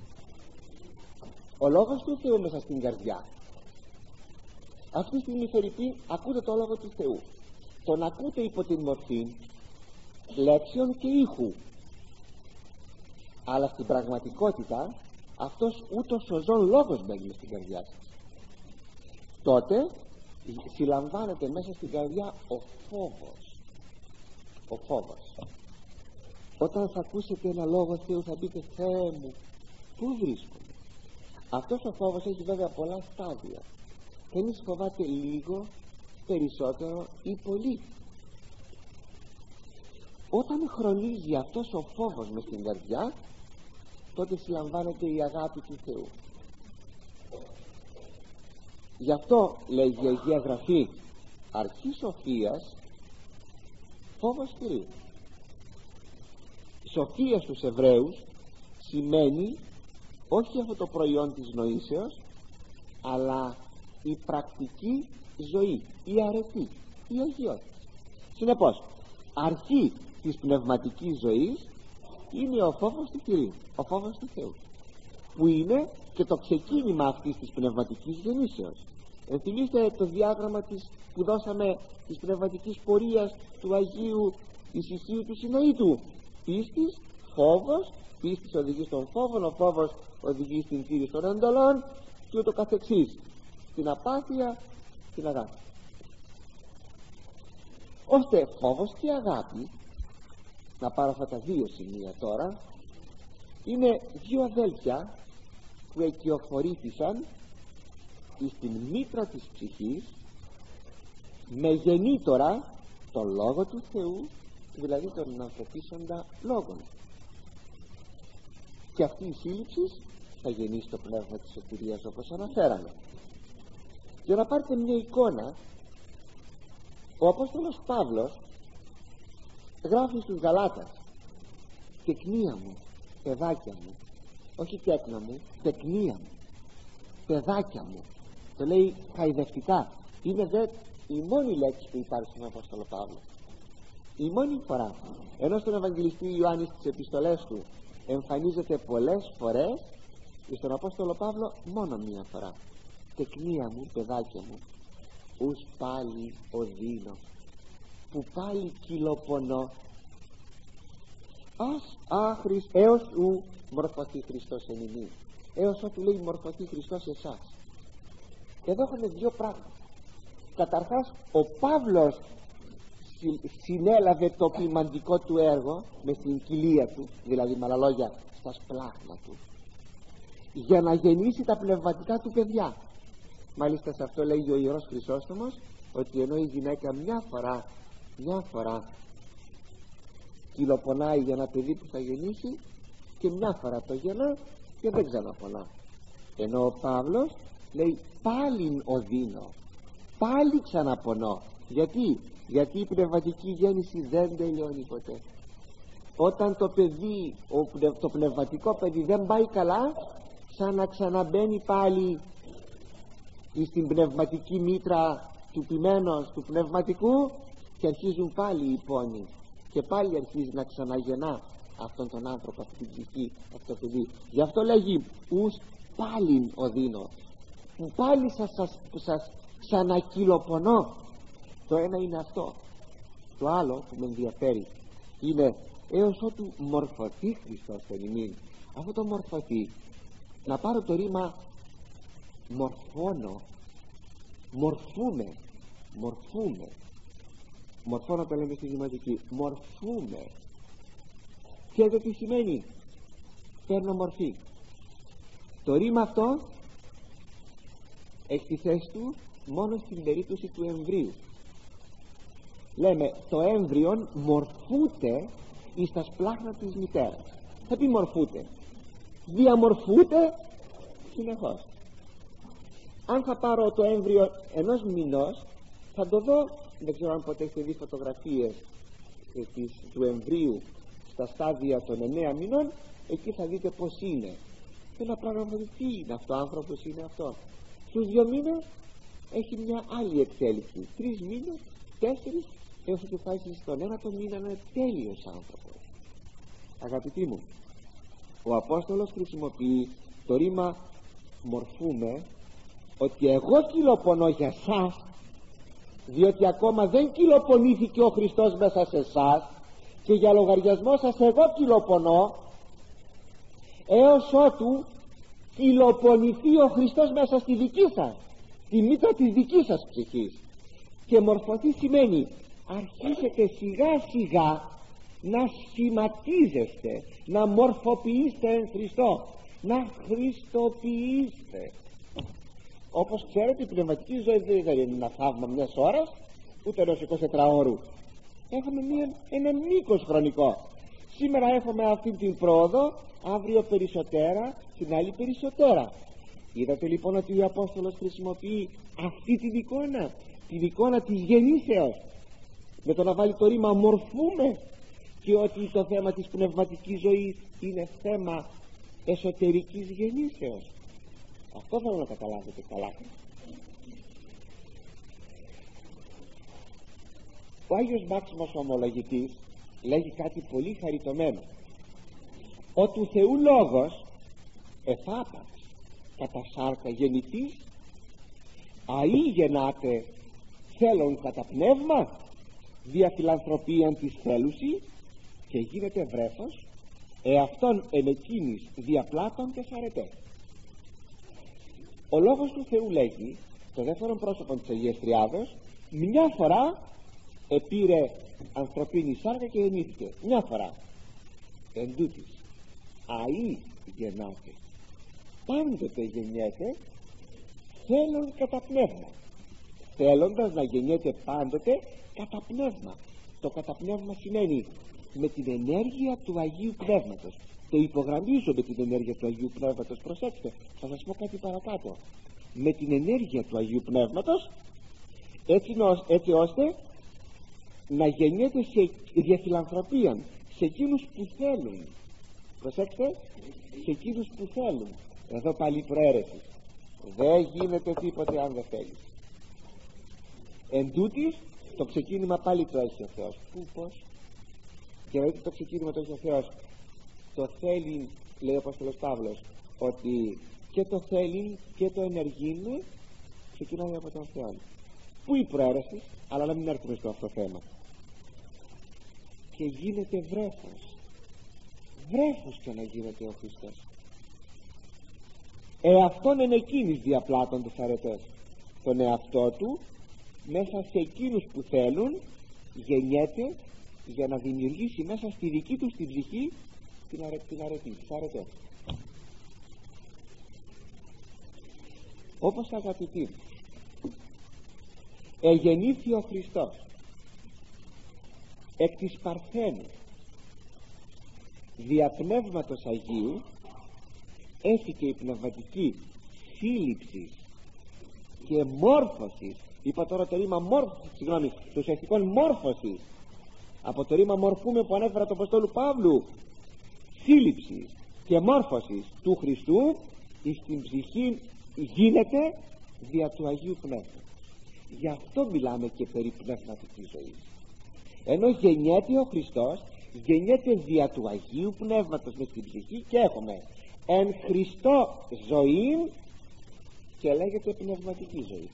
ο λόγος του Θεού μέσα στην καρδιά, αυτή τη στιγμή φερειπή ακούτε το λόγο του Θεού, τον ακούτε υπό την μορφή λέξεων και ήχου, αλλά στην πραγματικότητα αυτός ούτως ο ζών λόγος μπαίνει στην καρδιά σας. Τότε συλλαμβάνεται μέσα στην καρδιά ο φόβος. Ο φόβος. Όταν θα ακούσετε ένα λόγο Θεού θα πείτε, Θεέ μου, πού βρίσκομαι? Αυτός ο φόβος έχει βέβαια πολλά στάδια. Κανείς φοβάται λίγο, περισσότερο ή πολύ. Όταν χρονίζει αυτός ο φόβος μες στην καρδιά, τότε συλλαμβάνεται η αγάπη του Θεού. Γι' αυτό λέγει η Αγία Γραφή, αρχή σοφίας φόβος Κυρίου. Σοφία στους Εβραίους σημαίνει όχι αυτό το προϊόν της νοήσεως, αλλά η πρακτική ζωή, η αρετή, η αγιότητα. Συνεπώς, αρχή της πνευματικής ζωής είναι ο φόβος του Κυρίου, ο φόβος του Θεού, που είναι και το ξεκίνημα αυτής της πνευματικής γεννήσεως. Ενθυμίστε το διάγραμμα της, που δώσαμε της πνευματικής πορείας του Αγίου Ισυσίου του Σιναήτου. Πίστης, φόβος, πίστης οδηγεί στον φόβο, ο φόβος οδηγεί στην τήρηση των εντολών και ούτω καθεξής, στην απάθεια, στην αγάπη. Ώστε φόβος και αγάπη, να πάρω αυτά τα δύο σημεία τώρα, είναι δύο αδέλφια που εκειοφορήθησαν στην μήτρα της ψυχής με γεννήτωρα τον Λόγο του Θεού, δηλαδή τον ανθρωπίσαντα Λόγον. Και αυτή η σύλληψη θα γεννήσει το πνεύμα της σωτηρίας, όπως αναφέραμε. Για να πάρετε μια εικόνα, ο Απόστολος Παύλος γράφει στους Γαλάτας, τεκνία μου, παιδάκια μου, όχι τέκνα μου, τεκνία μου, παιδάκια μου. Το λέει χαϊδευτικά. Είναι δε η μόνη λέξη που υπάρχει στον Απόστολο Παύλο, η μόνη φορά. Ενώ στον Ευαγγελιστή Ιωάννη στις επιστολές του εμφανίζεται πολλές φορές, στον Απόστολο Παύλο μόνο μία φορά. Τεκνία μου, παιδάκια μου, ους πάλι οδύνω, που πάλι κυλοπονώ, ας άχρης έως ου μορφωθεί Χριστός εν ημί, έως ό,τι λέει μορφωθεί Χριστός εσάς. Εδώ έχουμε δύο πράγματα. Καταρχάς, ο Παύλος συνέλαβε το ποιμαντικό του έργο με στην κοιλία του, δηλαδή με άλλα λόγια στα σπλάχνα του, για να γεννήσει τα πνευματικά του παιδιά. Μάλιστα σε αυτό λέγει ο Ιερός Χρυσόστομος, ότι ενώ η γυναίκα μια φορά μια φορά κυλοπονάει για ένα παιδί που θα γεννήσει, και μια φορά το γεννά και δεν ξαναπονά. Ενώ ο Παύλος λέει πάλιν οδύνω, πάλι ξαναπονώ. Γιατί? Γιατί η πνευματική γέννηση δεν τελειώνει ποτέ. Όταν το παιδί, το πνευματικό παιδί δεν πάει καλά, σαν να ξαναμπαίνει πάλι στην πνευματική μήτρα του ποιμένος, του πνευματικού, και αρχίζουν πάλι οι πόνοι και πάλι αρχίζει να ξαναγεννά αυτόν τον άνθρωπο, αυτή την ψυχή, αυτό το παιδί. Γι' αυτό λέγει ους πάλιν οδύνω, που πάλι σας, σας, σας ξανακυλοπονώ. Το ένα είναι αυτό. Το άλλο που με ενδιαφέρει είναι έως ότου μορφωθεί Χριστός εν ημίν. Αυτό το μορφωθεί, να πάρω το ρήμα μορφώνω, μορφούμε, μορφούμε, μορφώνω το λέμε στη δημοτική, μορφούμε. Ξέρετε τι σημαίνει? Παίρνω μορφή. Το ρήμα αυτό έχει τη θέση του μόνο στην περίπτωση του εμβρίου. Λέμε το έμβριον μορφούται εις τα σπλάχνα της μητέρας. Θα πει μορφούται, διαμορφούται συνεχώς. Αν θα πάρω το έμβριο ενός μηνός, θα το δω, δεν ξέρω αν ποτέ έχετε δει φωτογραφίες ε, της, του εμβρίου στα στάδια των εννέα μηνών, εκεί θα δείτε πως είναι. Ένα πράγμα που τι είναι αυτό, άνθρωπος είναι αυτό. Στους δύο μήνες έχει μια άλλη εξέλιξη. Τρεις μήνες, τέσσερις, έως ότι φτάσει στον ένατο μήνα να είναι τέλειος άνθρωπος. Αγαπητοί μου, ο Απόστολος χρησιμοποιεί το ρήμα μορφούμε, ότι εγώ κυλοπονώ για σας, διότι ακόμα δεν κυλοπονήθηκε ο Χριστός μέσα σε εσάς, και για λογαριασμό σας εγώ κυλοπονώ, έως ότου κυλοπονηθεί ο Χριστός μέσα στη δική σας, τη μήτρα της δικής σας ψυχής. Και μορφωθεί σημαίνει αρχίσετε σιγά σιγά να σχηματίζεστε, να μορφοποιείστε εν Χριστώ, να χριστοποιείστε. Όπως ξέρετε, η πνευματική ζωή δεν είναι ένα θαύμα μιας ώρας, ούτε ενός εικοσιτετράωρου. Έχουμε μια, ένα μήκος χρονικό. Σήμερα έχουμε αυτή την πρόοδο, αύριο περισσότερα, την άλλη περισσότερα. Είδατε λοιπόν ότι ο Απόστολος χρησιμοποιεί αυτή την εικόνα, την εικόνα της γεννήσεως, με το να βάλει το ρήμα μορφούμε, και ότι το θέμα της πνευματικής ζωής είναι θέμα εσωτερικής γεννήσεως. Αυτό θέλω να καταλάβετε καλά. Ο Άγιος Μάξιμος ο Ομολογητής λέγει κάτι πολύ χαριτωμένο, ο του Θεού λόγος εφάπαξ κατά σάρκα γεννητής, αή γεννάται θέλων κατά πνεύμα, δια φιλανθρωπίαν της θέλουση, και γίνεται βρέφος εαυτόν εν εκείνης διαπλάταντες αρετές. Ο λόγος του Θεού λέγει, το δεύτερο πρόσωπο της Αγίας Τριάδος, μια φορά επήρε ανθρωπίνη σάρκα και γεννήθηκε. Μια φορά. Εν τούτης αή γεννάται, πάντοτε γεννιέται θέλον κατά πνεύμα, θέλοντας να γεννιέται πάντοτε κατά πνεύμα. Το κατά πνεύμα σημαίνει με την ενέργεια του Αγίου Πνεύματος. Το υπογραμμίζω, με την ενέργεια του Αγίου Πνεύματος. Προσέξτε, θα σας πω κάτι παρακάτω. Με την ενέργεια του Αγίου Πνεύματος, έτσι, έτσι ώστε να γεννιέται σε διαφιλανθρωπία σε εκείνους που θέλουν. Προσέξτε, σε εκείνους που θέλουν. Εδώ πάλι η προαίρεση. Δεν γίνεται τίποτε αν δεν θέλεις. Εν τούτης, το ξεκίνημα πάλι το έχει ο Θεός. Πού, πώς? Και γιατί το ξεκίνημα το έχει ο Θεός? Το θέλει, λέει ο Απόστολος Παύλος, ότι και το θέλει και το ενεργεί ξεκινάει από τον Θεό. Πού η προαίρεση? Αλλά να μην έρθουμε στο αυτό θέμα. Και γίνεται βρέφος. Βρέφος και να γίνεται ο Χριστός. Εαυτόν εν εκείνης διαπλάττοντες αρετές. Τον εαυτό του μέσα σε εκείνους που θέλουν γεννιέται, για να δημιουργήσει μέσα στη δική του την ψυχή την, αρε, την αρετή, τις αρετές. Όπως αγαπητοί, εγεννήθη ο Χριστός εκ της Παρθένου δια Πνεύματος Αγίου, έθηκε η πνευματική σύλληψη και μόρφωση. Είπα τώρα το ρήμα μόρφωση, συγγνώμη, το ουσιαστικό μόρφωση, από το ρήμα μορφούμε που ανέφερα του Αποστόλου Παύλου, σύλληψη και μόρφωση του Χριστού εις την ψυχή γίνεται δια του Αγίου Πνεύματος. Γι' αυτό μιλάμε και περί πνευματική ζωή. Ενώ γεννιέται ο Χριστός, γεννιέται δια του Αγίου Πνεύματος μες στην ψυχή και έχουμε εν Χριστώ ζωή και λέγεται πνευματική ζωή.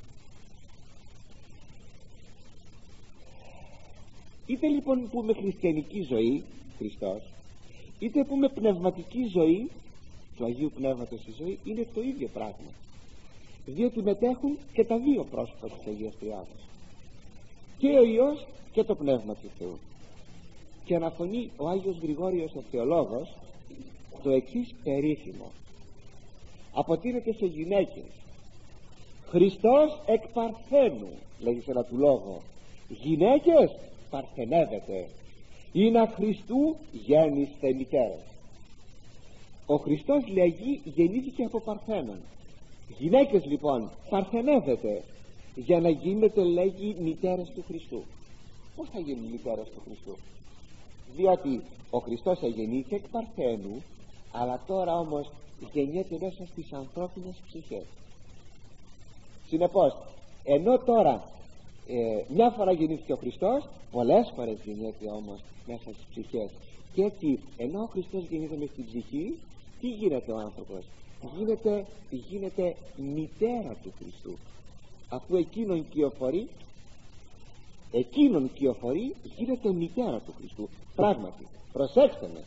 Είτε λοιπόν πούμε χριστιανική ζωή, Χριστός, είτε πούμε πνευματική ζωή του Αγίου Πνεύματος στη ζωή, είναι το ίδιο πράγμα, διότι μετέχουν και τα δύο πρόσωπα της Αγίας Τριάδας, και ο Υιός και το Πνεύμα του Θεού. Και αναφωνεί ο Άγιος Γρηγόριος ο Θεολόγος το εξής περίφημο: αποτείνεται σε γυναίκες, Χριστός εκ παρθένου, λέγει σε ένα του λόγο, γυναίκες παρθενεύεται, είναι Χριστού γέννησθε μητέρας. Ο Χριστός, λέγει, γεννήθηκε από παρθένον. Γυναίκες λοιπόν παρθενεύεται για να γίνεται, λέγει, μητέρας του Χριστού. Πώς θα γίνει μητέρας του Χριστού? Διότι ο Χριστός εγεννήθηκε εκ παρθένου, αλλά τώρα όμως γεννιέται μέσα στις ανθρώπινες ψυχές. Συνεπώς, ενώ τώρα ε, μια φορά γεννήθηκε ο Χριστός, πολλές φορές γεννιέται όμως μέσα στις ψυχές. Και έτσι, ενώ ο Χριστός γεννείται μες στην ψυχή, τι γίνεται ο άνθρωπος? Γίνεται, γίνεται μητέρα του Χριστού. Αφού εκείνον κυοφορεί, εκείνον κυοφορεί, γίνεται μητέρα του Χριστού. Πράγματι, προσέξτε με,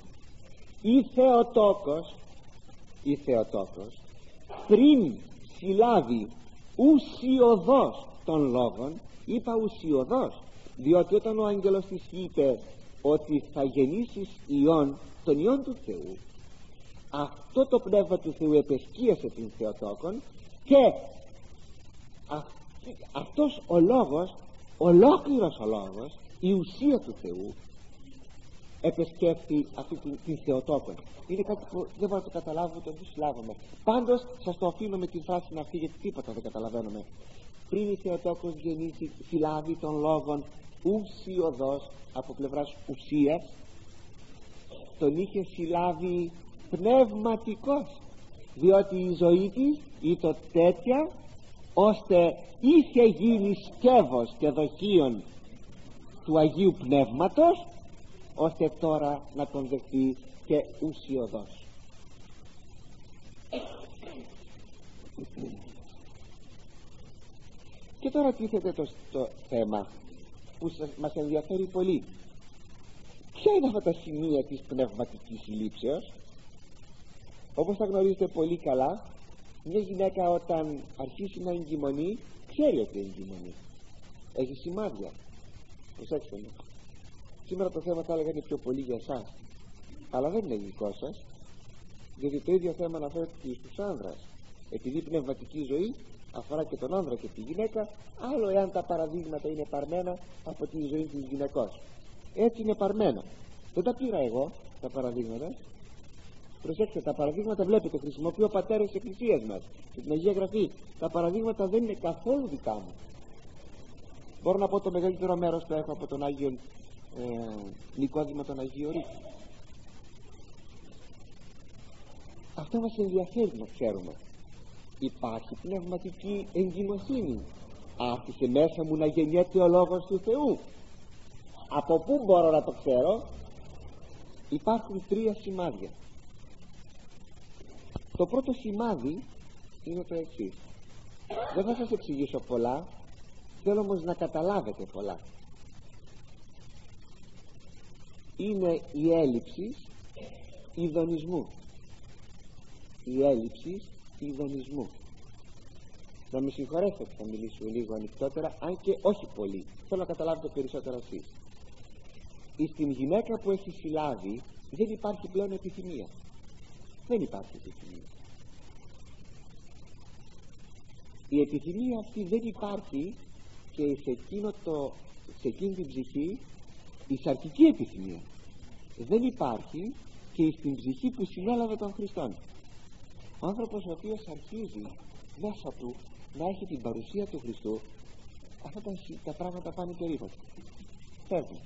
η Θεοτόκος, η Θεοτόκος πριν συλλάβει ουσιοδός των λόγων, είπα ουσιοδός, διότι όταν ο άγγελος της είπε ότι θα γεννήσεις Υιόν, τον Υιόν του Θεού, αυτό το Πνεύμα του Θεού επεσκίασε την Θεοτόκον και α, αυτός ο λόγος, ολόκληρος ο λόγος, η ουσία του Θεού, επεσκέφθη αυτή την, την Θεοτόκον. Είναι κάτι που δεν μπορώ να το καταλάβω, το δεν συλλάβομαι. Πάντως σας το αφήνω με την φράση αυτή, γιατί τίποτα δεν καταλαβαίνουμε. Πριν η Θεοτόκος γεννήσει, συλλάβει των λόγων ουσιοδός, από πλευράς ουσίας, τον είχε συλλάβει πνευματικός, διότι η ζωή της ήταν τέτοια ώστε είχε γίνει σκεύος και δοχείων του Αγίου Πνεύματος, ώστε τώρα να τον δεχτεί και ουσιοδός. Και τώρα τίθεται το, το θέμα που σας, μας ενδιαφέρει πολύ. Ποια είναι αυτά τα σημεία της πνευματικής συλλήψεως? Όπως θα γνωρίζετε πολύ καλά, μια γυναίκα όταν αρχίσει να εγκυμονεί, ξέρει ότι εγκυμονεί. Έχει σημάδια. Προσέξτε με. Σήμερα το θέμα θα έλεγα είναι πιο πολύ για εσάς, αλλά δεν είναι δικό σας, διότι το ίδιο θέμα αναφέρεται και στους άνδρας. Επειδή η πνευματική ζωή αφορά και τον άνδρα και τη γυναίκα, άλλο εάν τα παραδείγματα είναι παρμένα από τη ζωή της γυναικός. Έτσι είναι παρμένα. Δεν τα πήρα εγώ τα παραδείγματα. Προσέξτε, τα παραδείγματα βλέπετε χρησιμοποιεί ο πατέρας της Εκκλησίας μας και την Αγία Γραφή. Τα παραδείγματα δεν είναι καθόλου δικά μου. Μπορώ να πω το μεγαλύτερο μέρος το έχω από τον Άγιο ε, Νικόδημο τον Αγίο Ρίτη. Αυτό μας ενδιαφέρει να ξέρουμε. Υπάρχει πνευματική εγκυμοσύνη? Άρχισε μέσα μου να γεννιέται ο Λόγος του Θεού? Από πού μπορώ να το ξέρω? Υπάρχουν τρία σημάδια. Το πρώτο σημάδι είναι το εξής. Δεν θα σας εξηγήσω πολλά, θέλω όμως να καταλάβετε πολλά. Είναι η έλλειψη ειδονισμού. Η έλλειψη ειδονισμού. Να με συγχωρέσετε που θα μιλήσω λίγο ανοιχτότερα, αν και όχι πολύ. Θέλω να καταλάβετε περισσότερο εσείς. Στην γυναίκα που έχει συλλάβει δεν υπάρχει πλέον επιθυμία. Δεν υπάρχει επιθυμία. Η επιθυμία αυτή δεν υπάρχει και σε, εκείνο το, σε εκείνη την ψυχή η σαρκική επιθυμία. Δεν υπάρχει και στην ψυχή που συνέλαβε τον Χριστόν. Ο άνθρωπος ο οποίος αρχίζει μέσα του να έχει την παρουσία του Χριστού, αυτά τα, τα πράγματα πάνε και ρίχνονται. Φεύγουν.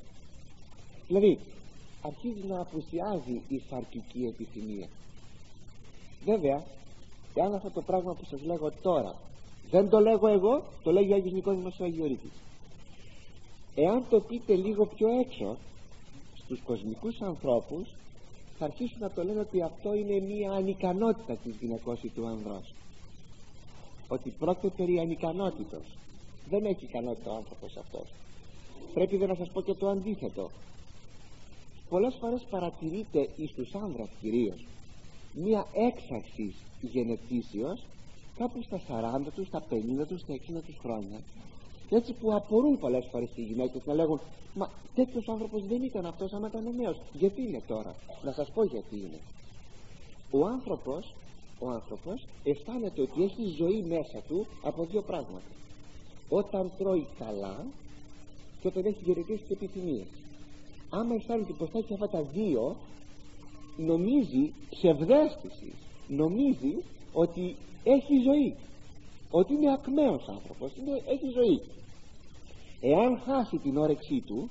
Δηλαδή αρχίζει να απουσιάζει η σαρκική επιθυμία. Βέβαια, εάν αυτό το πράγμα που σας λέγω τώρα δεν το λέγω εγώ, το λέγει ο Άγιος Νικόδημος ο Αγιορείτης, εάν το πείτε λίγο πιο έξω στους κοσμικούς ανθρώπους, θα αρχίσουν να το λένε ότι αυτό είναι μία ανικανότητα της γυναικός ή του ανδρός, ότι πρόκειται περί ανικανότητος. Δεν έχει ικανότητα ο άνθρωπος αυτός. Πρέπει δε να σας πω και το αντίθετο. Πολλές φορές παρατηρείται εις τους άνδρας κυρίως μία έξαρση γενετήσεως κάπου στα σαράντα τους, στα πενήντα τους, στα εξήντα τους χρόνια, έτσι που απορούν πολλές φορές οι γυναίκες να λέγουν, μα τέτοιος άνθρωπος δεν ήταν αυτός άμα ήταν νέος, γιατί είναι τώρα? Να σας πω γιατί είναι. Ο άνθρωπος, ο άνθρωπος αισθάνεται ότι έχει ζωή μέσα του από δύο πράγματα: όταν τρώει καλά και όταν έχει γενετήσεις και επιθυμίες. Άμα αισθάνεται πως θα έχει αυτά τα δύο, νομίζει ψευδαίσθηση, νομίζει ότι έχει ζωή, ότι είναι ακμαίος άνθρωπος, είναι, έχει ζωή. Εάν χάσει την όρεξή του,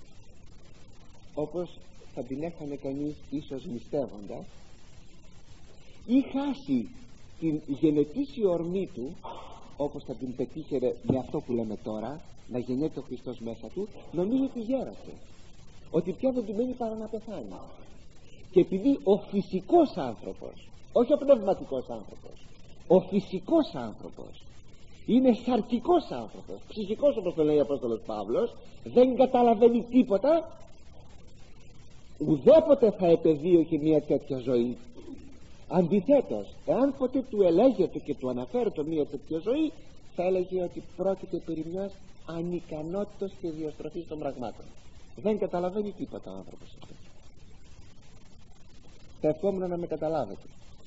όπως θα την έχανε κανείς ίσως μυστεύοντας, ή χάσει την γενετήσια ορμή του, όπως θα την πετύχερε με αυτό που λέμε τώρα, να γεννιέται ο Χριστός μέσα του, νομίζω ότι γέρασε, ότι πια δεν του μένει παρά να πεθάνει. Και επειδή ο φυσικός άνθρωπος, όχι ο πνευματικός άνθρωπος, ο φυσικός άνθρωπος είναι σαρκικός άνθρωπος, ψυχικός όπως το λέει ο Απόστολος Παύλος, δεν καταλαβαίνει τίποτα, ουδέποτε θα επεδίωχε μια τέτοια ζωή. Αντιθέτως, εάν ποτέ του ελέγεται και του αναφέρεται μια τέτοια ζωή, θα έλεγε ότι πρόκειται περί μιας ανικανότητας και διαστροφής των πραγμάτων. Δεν καταλαβαίνει τίποτα ο άνθρωπος αυτός. Θα ευχόμουν να με καταλάβετε.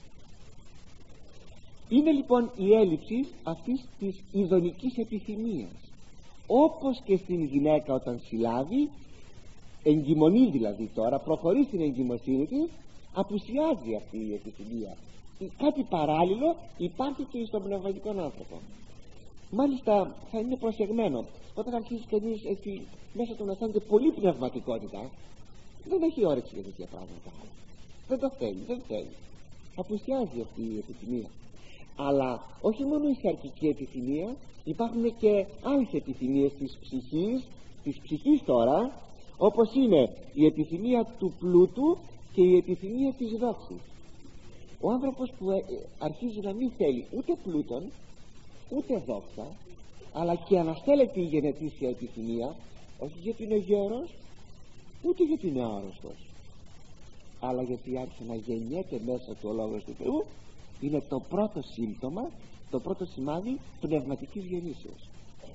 Είναι λοιπόν η έλλειψη αυτής της ειδονικής επιθυμίας, όπως και στην γυναίκα όταν συλλάβει, εγκυμονεί δηλαδή τώρα, προχωρεί στην εγκυμοσύνη της, απουσιάζει αυτή η επιθυμία. Κάτι παράλληλο υπάρχει και στον πνευματικό άνθρωπο. Μάλιστα θα είναι προσεγμένο όταν αρχίσει κανείς έτσι μέσα του να αισθάνεται πολύ πνευματικότητα, δεν έχει όρεξη για τέτοια πράγματα, δεν το θέλει, δεν θέλει, απουσιάζει αυτή η επιθυμία. Αλλά όχι μόνο η σαρκική επιθυμία, υπάρχουν και άλλες επιθυμίες της ψυχής, της ψυχής τώρα, όπως είναι η επιθυμία του πλούτου και η επιθυμία της δόξης. Ο άνθρωπος που αρχίζει να μην θέλει ούτε πλούτον ούτε δόξα, αλλά και αναστέλλεται η γενετήσια επιθυμία, όχι γιατί είναι γέρος ούτε γιατί είναι άρρωστος, αλλά γιατί άρχισε να γεννιέται μέσα του ο Λόγος του Θεού, είναι το πρώτο σύμπτωμα, το πρώτο σημάδι πνευματικής γεννήσεως.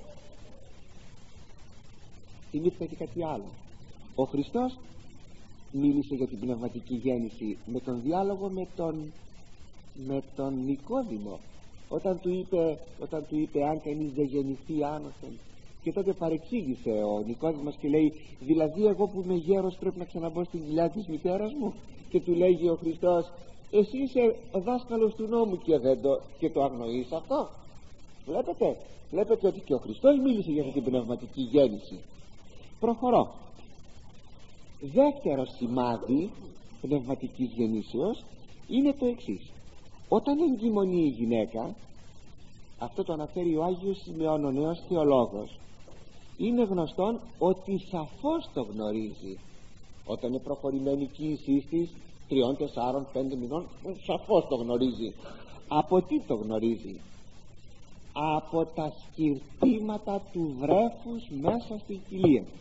Θυμήθηκα και κάτι άλλο. Ο Χριστός μίλησε για την πνευματική γέννηση με τον διάλογο με τον, με τον Νικόδημο, όταν του είπε, όταν του είπε αν κανείς δεν γεννηθεί άνωθεν, και τότε παρεξήγησε ο Νικόδημος και λέει, δηλαδή εγώ που είμαι γέρος πρέπει να ξαναμπω στην κοιλιά της μητέρας μου? Και του λέγει ο Χριστός, εσύ είσαι δάσκαλος του νόμου και, δεν το, και το αγνοείς αυτό? Βλέπετε, βλέπετε ότι και ο Χριστός μίλησε για αυτή την πνευματική γέννηση. Προχωρώ. Δεύτερο σημάδι πνευματικής γεννήσεως είναι το εξής: όταν εγκυμονεί η γυναίκα, αυτό το αναφέρει ο Άγιος Σημεών ο νέος θεολόγος, είναι γνωστόν ότι σαφώς το γνωρίζει. Όταν είναι προχωρημένη η κοίησή της τριών, τεσσάρων, πέντε μηνών, σαφώς το γνωρίζει. Από τι το γνωρίζει? Από τα σκυρτήματα του βρέφους μέσα στην κοιλία της.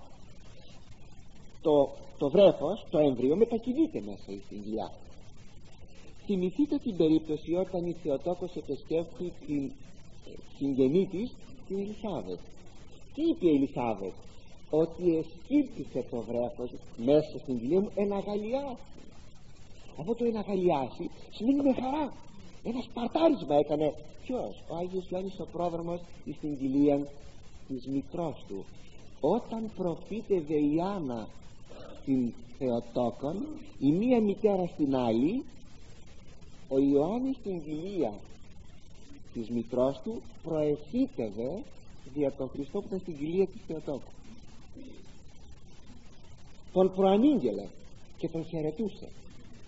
Το, το βρέφος, το έμβριο, μετακινείται μέσα στην κοιλιά. Θυμηθείτε την περίπτωση όταν η Θεοτόκος επισκέφθη την συγγενή της, την Ελισάβετ. Τι είπε η Ελισάβετ? Ότι εσκύρτησε το βρέφος μέσα στην κοιλία μου, εναγαλιάσει. Αυτό το εναγαλιάσει σημαίνει με χαρά. Ένα σπαρτάρισμα έκανε. Ποιος? Ο Άγιος Ιωάννης ο πρόδρομος στην κοιλία της μητρός του. Όταν προφήτευε η Άννα την Θεοτόκον, η μία μητέρα στην άλλη, ο Ιωάννης στην κοιλία της μητρός του προεφήτευε δια τον Χριστό που ήταν στην κοιλία της Θεοτόκου. Τον προανήγγελε και τον χαιρετούσε.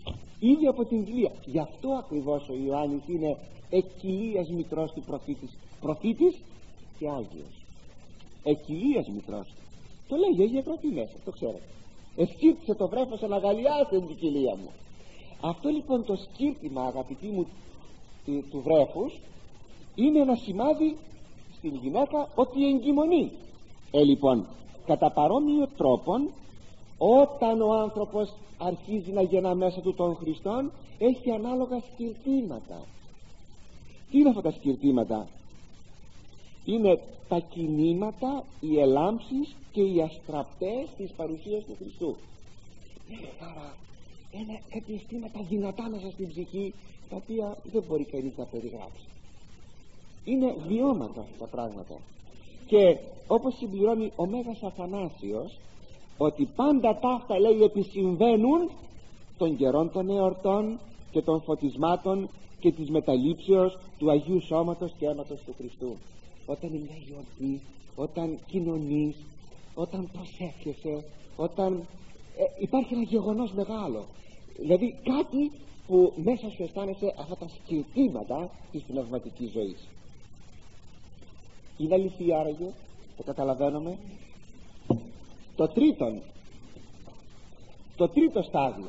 ήδη από την κοιλία. Γι' αυτό ακριβώς ο Ιωάννης είναι εκκυλίας μητρός του προφήτης, προφήτης και Άγιος. Εκκυλίας μητρός του. Το λέγει, έχει γραφεί μέσα, το ξέρετε. Εσκύρτησε το βρέφος αναγαλιάσε την κοιλία μου. Αυτό λοιπόν το σκύρτημα, αγαπητοί μου, του βρέφους είναι ένα σημάδι στην γυναίκα ότι εγκυμονεί. Ε λοιπόν, κατά παρόμοιο τρόπον, όταν ο άνθρωπος αρχίζει να γεννά μέσα του τον Χριστόν, έχει ανάλογα σκυρτήματα. Τι είναι αυτά τα σκυρτήματα? Είναι τα κινήματα, οι ελάμψεις και οι αστραπτές της παρουσίας του Χριστού. Άρα είναι κάτι αισθήματα δυνατά μέσα στην ψυχή, τα οποία δεν μπορεί κανείς να περιγράψει. Είναι βιώματα αυτά τα πράγματα. Και όπως συμπληρώνει ο Μέγας Αθανάσιος, ότι πάντα τα αυτά, λέει, επισυμβαίνουν των καιρών των εορτών και των φωτισμάτων και της μεταλήψεως του Αγίου Σώματος και αίματος του Χριστού. Όταν είναι μια γιορτή, όταν κοινωνείς, όταν προσεύχεσαι, όταν ε, υπάρχει ένα γεγονός μεγάλο, δηλαδή κάτι που μέσα σου αισθάνεσαι αυτά τα σκυρτήματα της πνευματικής ζωής. Είναι αλήθεια άραγε, το καταλαβαίνουμε? Το τρίτον, το τρίτο στάδιο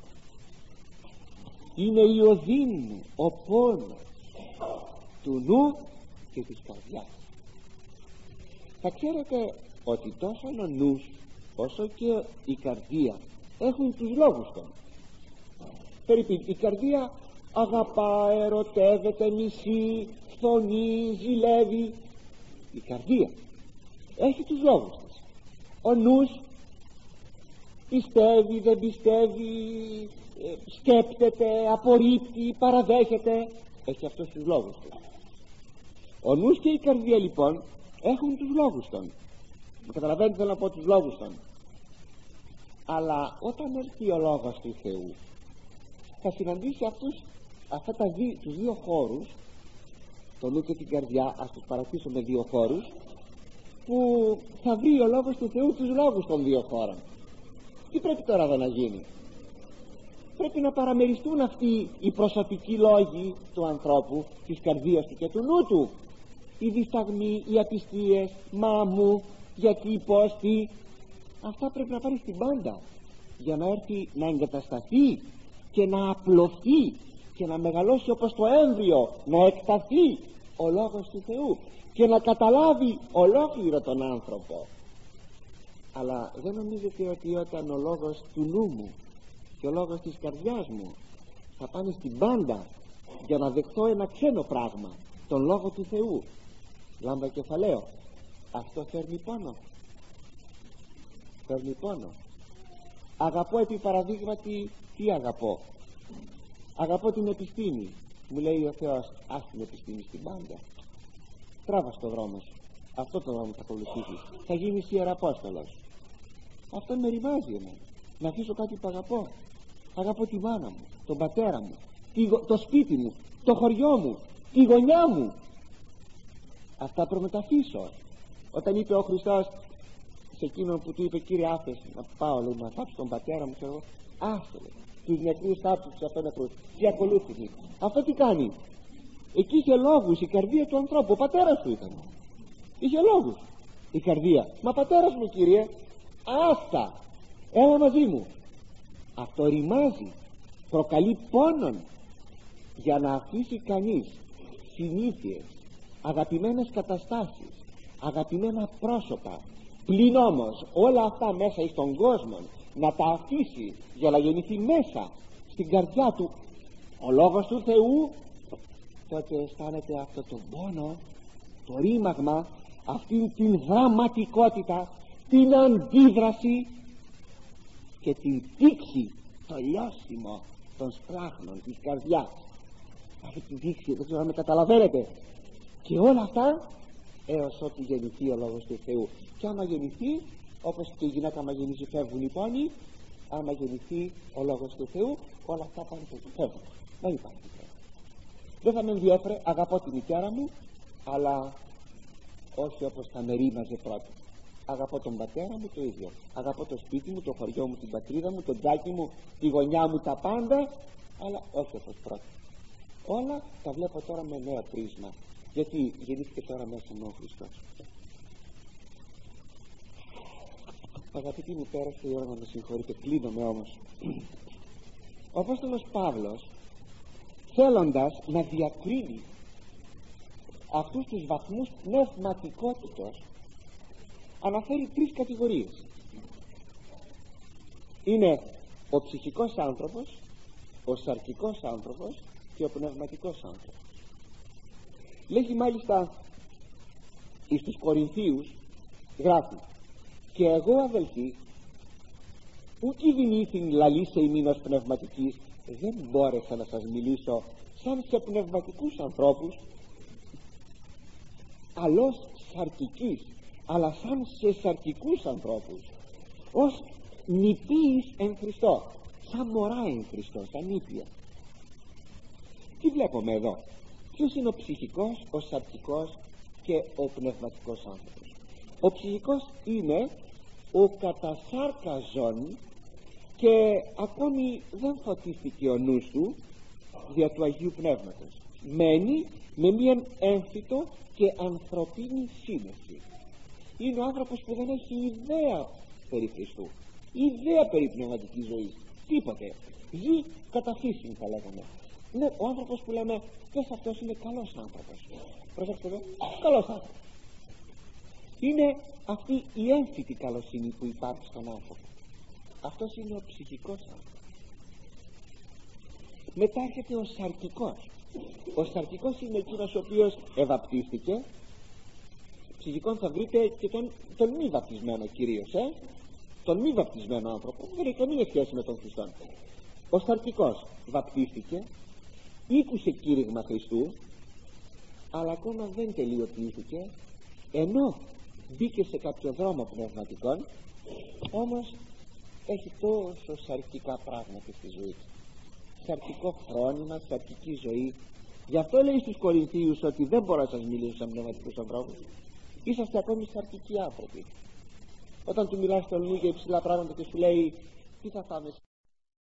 είναι η οδύνη, ο πόνος του νου και της καρδιάς. Θα ξέρετε ότι τόσο ο νους όσο και η καρδία έχουν τους λόγους των. Περίπου η καρδία αγαπά, ερωτεύεται, μισεί, φθονεί, ζηλεύει. Η καρδία έχει τους λόγους της. Ο νους πιστεύει, δεν πιστεύει, σκέπτεται, απορρίπτει, παραδέχεται, έχει αυτούς τους λόγους του. Ο νους και η καρδία λοιπόν έχουν τους λόγους των. Καταλαβαίνετε, θέλω να πω τους λόγους των. Αλλά όταν έρθει ο λόγος του Θεού, θα συναντήσει αυτούς, αυτά τα δι, τους δύο χώρους, το νου και την καρδιά. Ας τους παρατήσω με δύο χώρους, που θα βρει ο λόγος του Θεού τους λόγους των δύο χώρων. Τι πρέπει τώρα εδώ να γίνει? Πρέπει να παραμεριστούν αυτοί οι προσωπικοί λόγοι του ανθρώπου, της καρδίας του και του νου του. Οι δισταγμοί, οι απιστίες, μα μου, γιατί, πώς, τι. Αυτά πρέπει να πάρει στην πάντα, για να έρθει να εγκατασταθεί και να απλωθεί και να μεγαλώσει όπως το έμβριο, να εκταθεί ο λόγος του Θεού και να καταλάβει ολόκληρο τον άνθρωπο. Αλλά δεν νομίζετε ότι όταν ο λόγος του νου μου και ο λόγος της καρδιάς μου θα πάνε στην πάντα για να δεχτώ ένα ξένο πράγμα, τον λόγο του Θεού, λάμπα κεφαλαίο, αυτό φέρνει πόνο? Φέρνει πόνο. Αγαπώ επί παραδείγματι, τι αγαπώ? Αγαπώ την επιστήμη. Μου λέει ο Θεός, ας την επιστήμη στην πάντα, τράβα στο δρόμο σου, αυτό το δρόμο θα ακολουθήσεις, θα γίνεις ιεραπόστολος. Αυτό με ρημάζει εμένα, να αφήσω κάτι που αγαπώ. Αγαπώ τη μάνα μου, τον πατέρα μου, το σπίτι μου, το χωριό μου, τη γωνιά μου. Αυτά πρέπει να τα αφήσω. Όταν είπε ο Χριστός σε εκείνον που του είπε, Κύριε, άφησε να πάω, λέει, να θάψω τον πατέρα μου, και εγώ, άφησε, λέει, τους νεκρούς θάψου, τους απένακρους, και ακολούθησε. Αυτό τι κάνει? Εκεί είχε λόγους η καρδία του ανθρώπου. Ο πατέρας του ήταν, είχε λόγους η καρδία. Μα πατέρας μου, Κύριε, άστα, έλα μαζί μου. Αυτό ρημάζει, προκαλεί πόνον. Για να αφήσει κανείς συνήθειες, αγαπημένες καταστάσεις, αγαπημένα πρόσωπα, πλην όμως όλα αυτά μέσα εις τον κόσμο, να τα αφήσει για να γεννηθεί μέσα στην καρδιά του ο λόγος του Θεού, τότε αισθάνεται αυτό το πόνο, το ρήμαγμα, αυτήν την δραματικότητα, την αντίδραση και την τήξη, το λιώσιμο των σπλάχνων της καρδιάς. Αυτή την τήξη, δεν ξέρω αν με καταλαβαίνετε. Και όλα αυτά έως ότι γεννηθεί ο λόγος του Θεού. Και άμα γεννηθεί, όπως και η γυναίκα άμα γεννήσει φεύγουν οι πόνοι, άμα γεννηθεί ο λόγος του Θεού, όλα αυτά πάνε και φεύγουν. Δεν υπάρχει πέρα. Δεν θα με ενδιέφερε, αγαπώ τη μητέρα μου, αλλά όχι όπως θα με ρήμαζε πρώτα. Αγαπώ τον πατέρα μου το ίδιο, αγαπώ το σπίτι μου, το χωριό μου, την πατρίδα μου, το τζάκι μου, τη γωνιά μου, τα πάντα, αλλά όχι όπως πρώτα. Όλα τα βλέπω τώρα με νέο πρίσμα, γιατί γεννήθηκε τώρα μέσα μου ο Χριστός. Αγαπητοί μου, πέρασε η ώρα να με συγχωρείτε, κλείνομαι όμως. Ο Απόστολος Παύλος, θέλοντας να διακρίνει αυτούς τους βαθμούς πνευματικότητος, αναφέρει τρεις κατηγορίες. Είναι ο ψυχικός άνθρωπος, ο σαρκικός άνθρωπος και ο πνευματικός άνθρωπος. Λέγει μάλιστα εις τους Κορινθίους, γράφει: «Και εγώ, αδελφοί, ουκ ειδημήθην λαλήσε ημίν ως πνευματικής, δεν μπόρεσα να σας μιλήσω σαν σε πνευματικούς ανθρώπους, αλλώς σαρκικής, αλλά σαν σε σαρκικούς ανθρώπους, ως νηπίης εν Χριστώ, σαν μωρά εν Χριστώ, σαν νήπια». Τι βλέπουμε εδώ? Ποιος είναι ο ψυχικός, ο σαρκικός και ο πνευματικός άνθρωπος? Ο ψυχικός είναι ο κατασάρκαζον και ακόμη δεν φωτίστηκε ο νους του δια του Αγίου Πνεύματος. Μένει με μία έμφυτο και ανθρωπίνη σύνεση. Είναι ο άνθρωπος που δεν έχει ιδέα περί Χριστού, ιδέα περί πνευματικής ζωής, τίποτε. Ζει κατά φύση, θα λέγαμε. Είναι ο άνθρωπος που λέμε ποιος αυτός είναι καλός άνθρωπος. Προσέξτε εδώ, καλός άνθρωπος. Είναι αυτή η έμφυτη καλοσύνη που υπάρχει στον άνθρωπο. Αυτός είναι ο ψυχικός άνθρωπος. Μετά έρχεται ο σαρκικός. Ο σαρκικός είναι εκείνος ο οποίος ευαπτίστηκε. Ψυχικών θα βρείτε και τον, τον μη βαπτισμένο κυρίως, ε? τον μη βαπτισμένο άνθρωπο, δεν έχει καμία σχέση με τον Χριστό. Ο σαρκικός βαπτίστηκε, ήκουσε κήρυγμα Χριστού, αλλά ακόμα δεν τελειοποιήθηκε, ενώ μπήκε σε κάποιο δρόμο πνευματικών, όμως έχει τόσο σαρκικά πράγματα στη ζωή του, σαρκικό φρόνημα, σαρκική ζωή. Γι' αυτό λέει στους Κορινθίους ότι δεν μπορώ να σας μιλήσω σαν πνευματικούς ανθρώπους, είσαστε ακόμη σαρκικοί άνθρωποι. Όταν του μιλάς στο νου για υψηλά πράγματα και σου λέει τι θα φάμε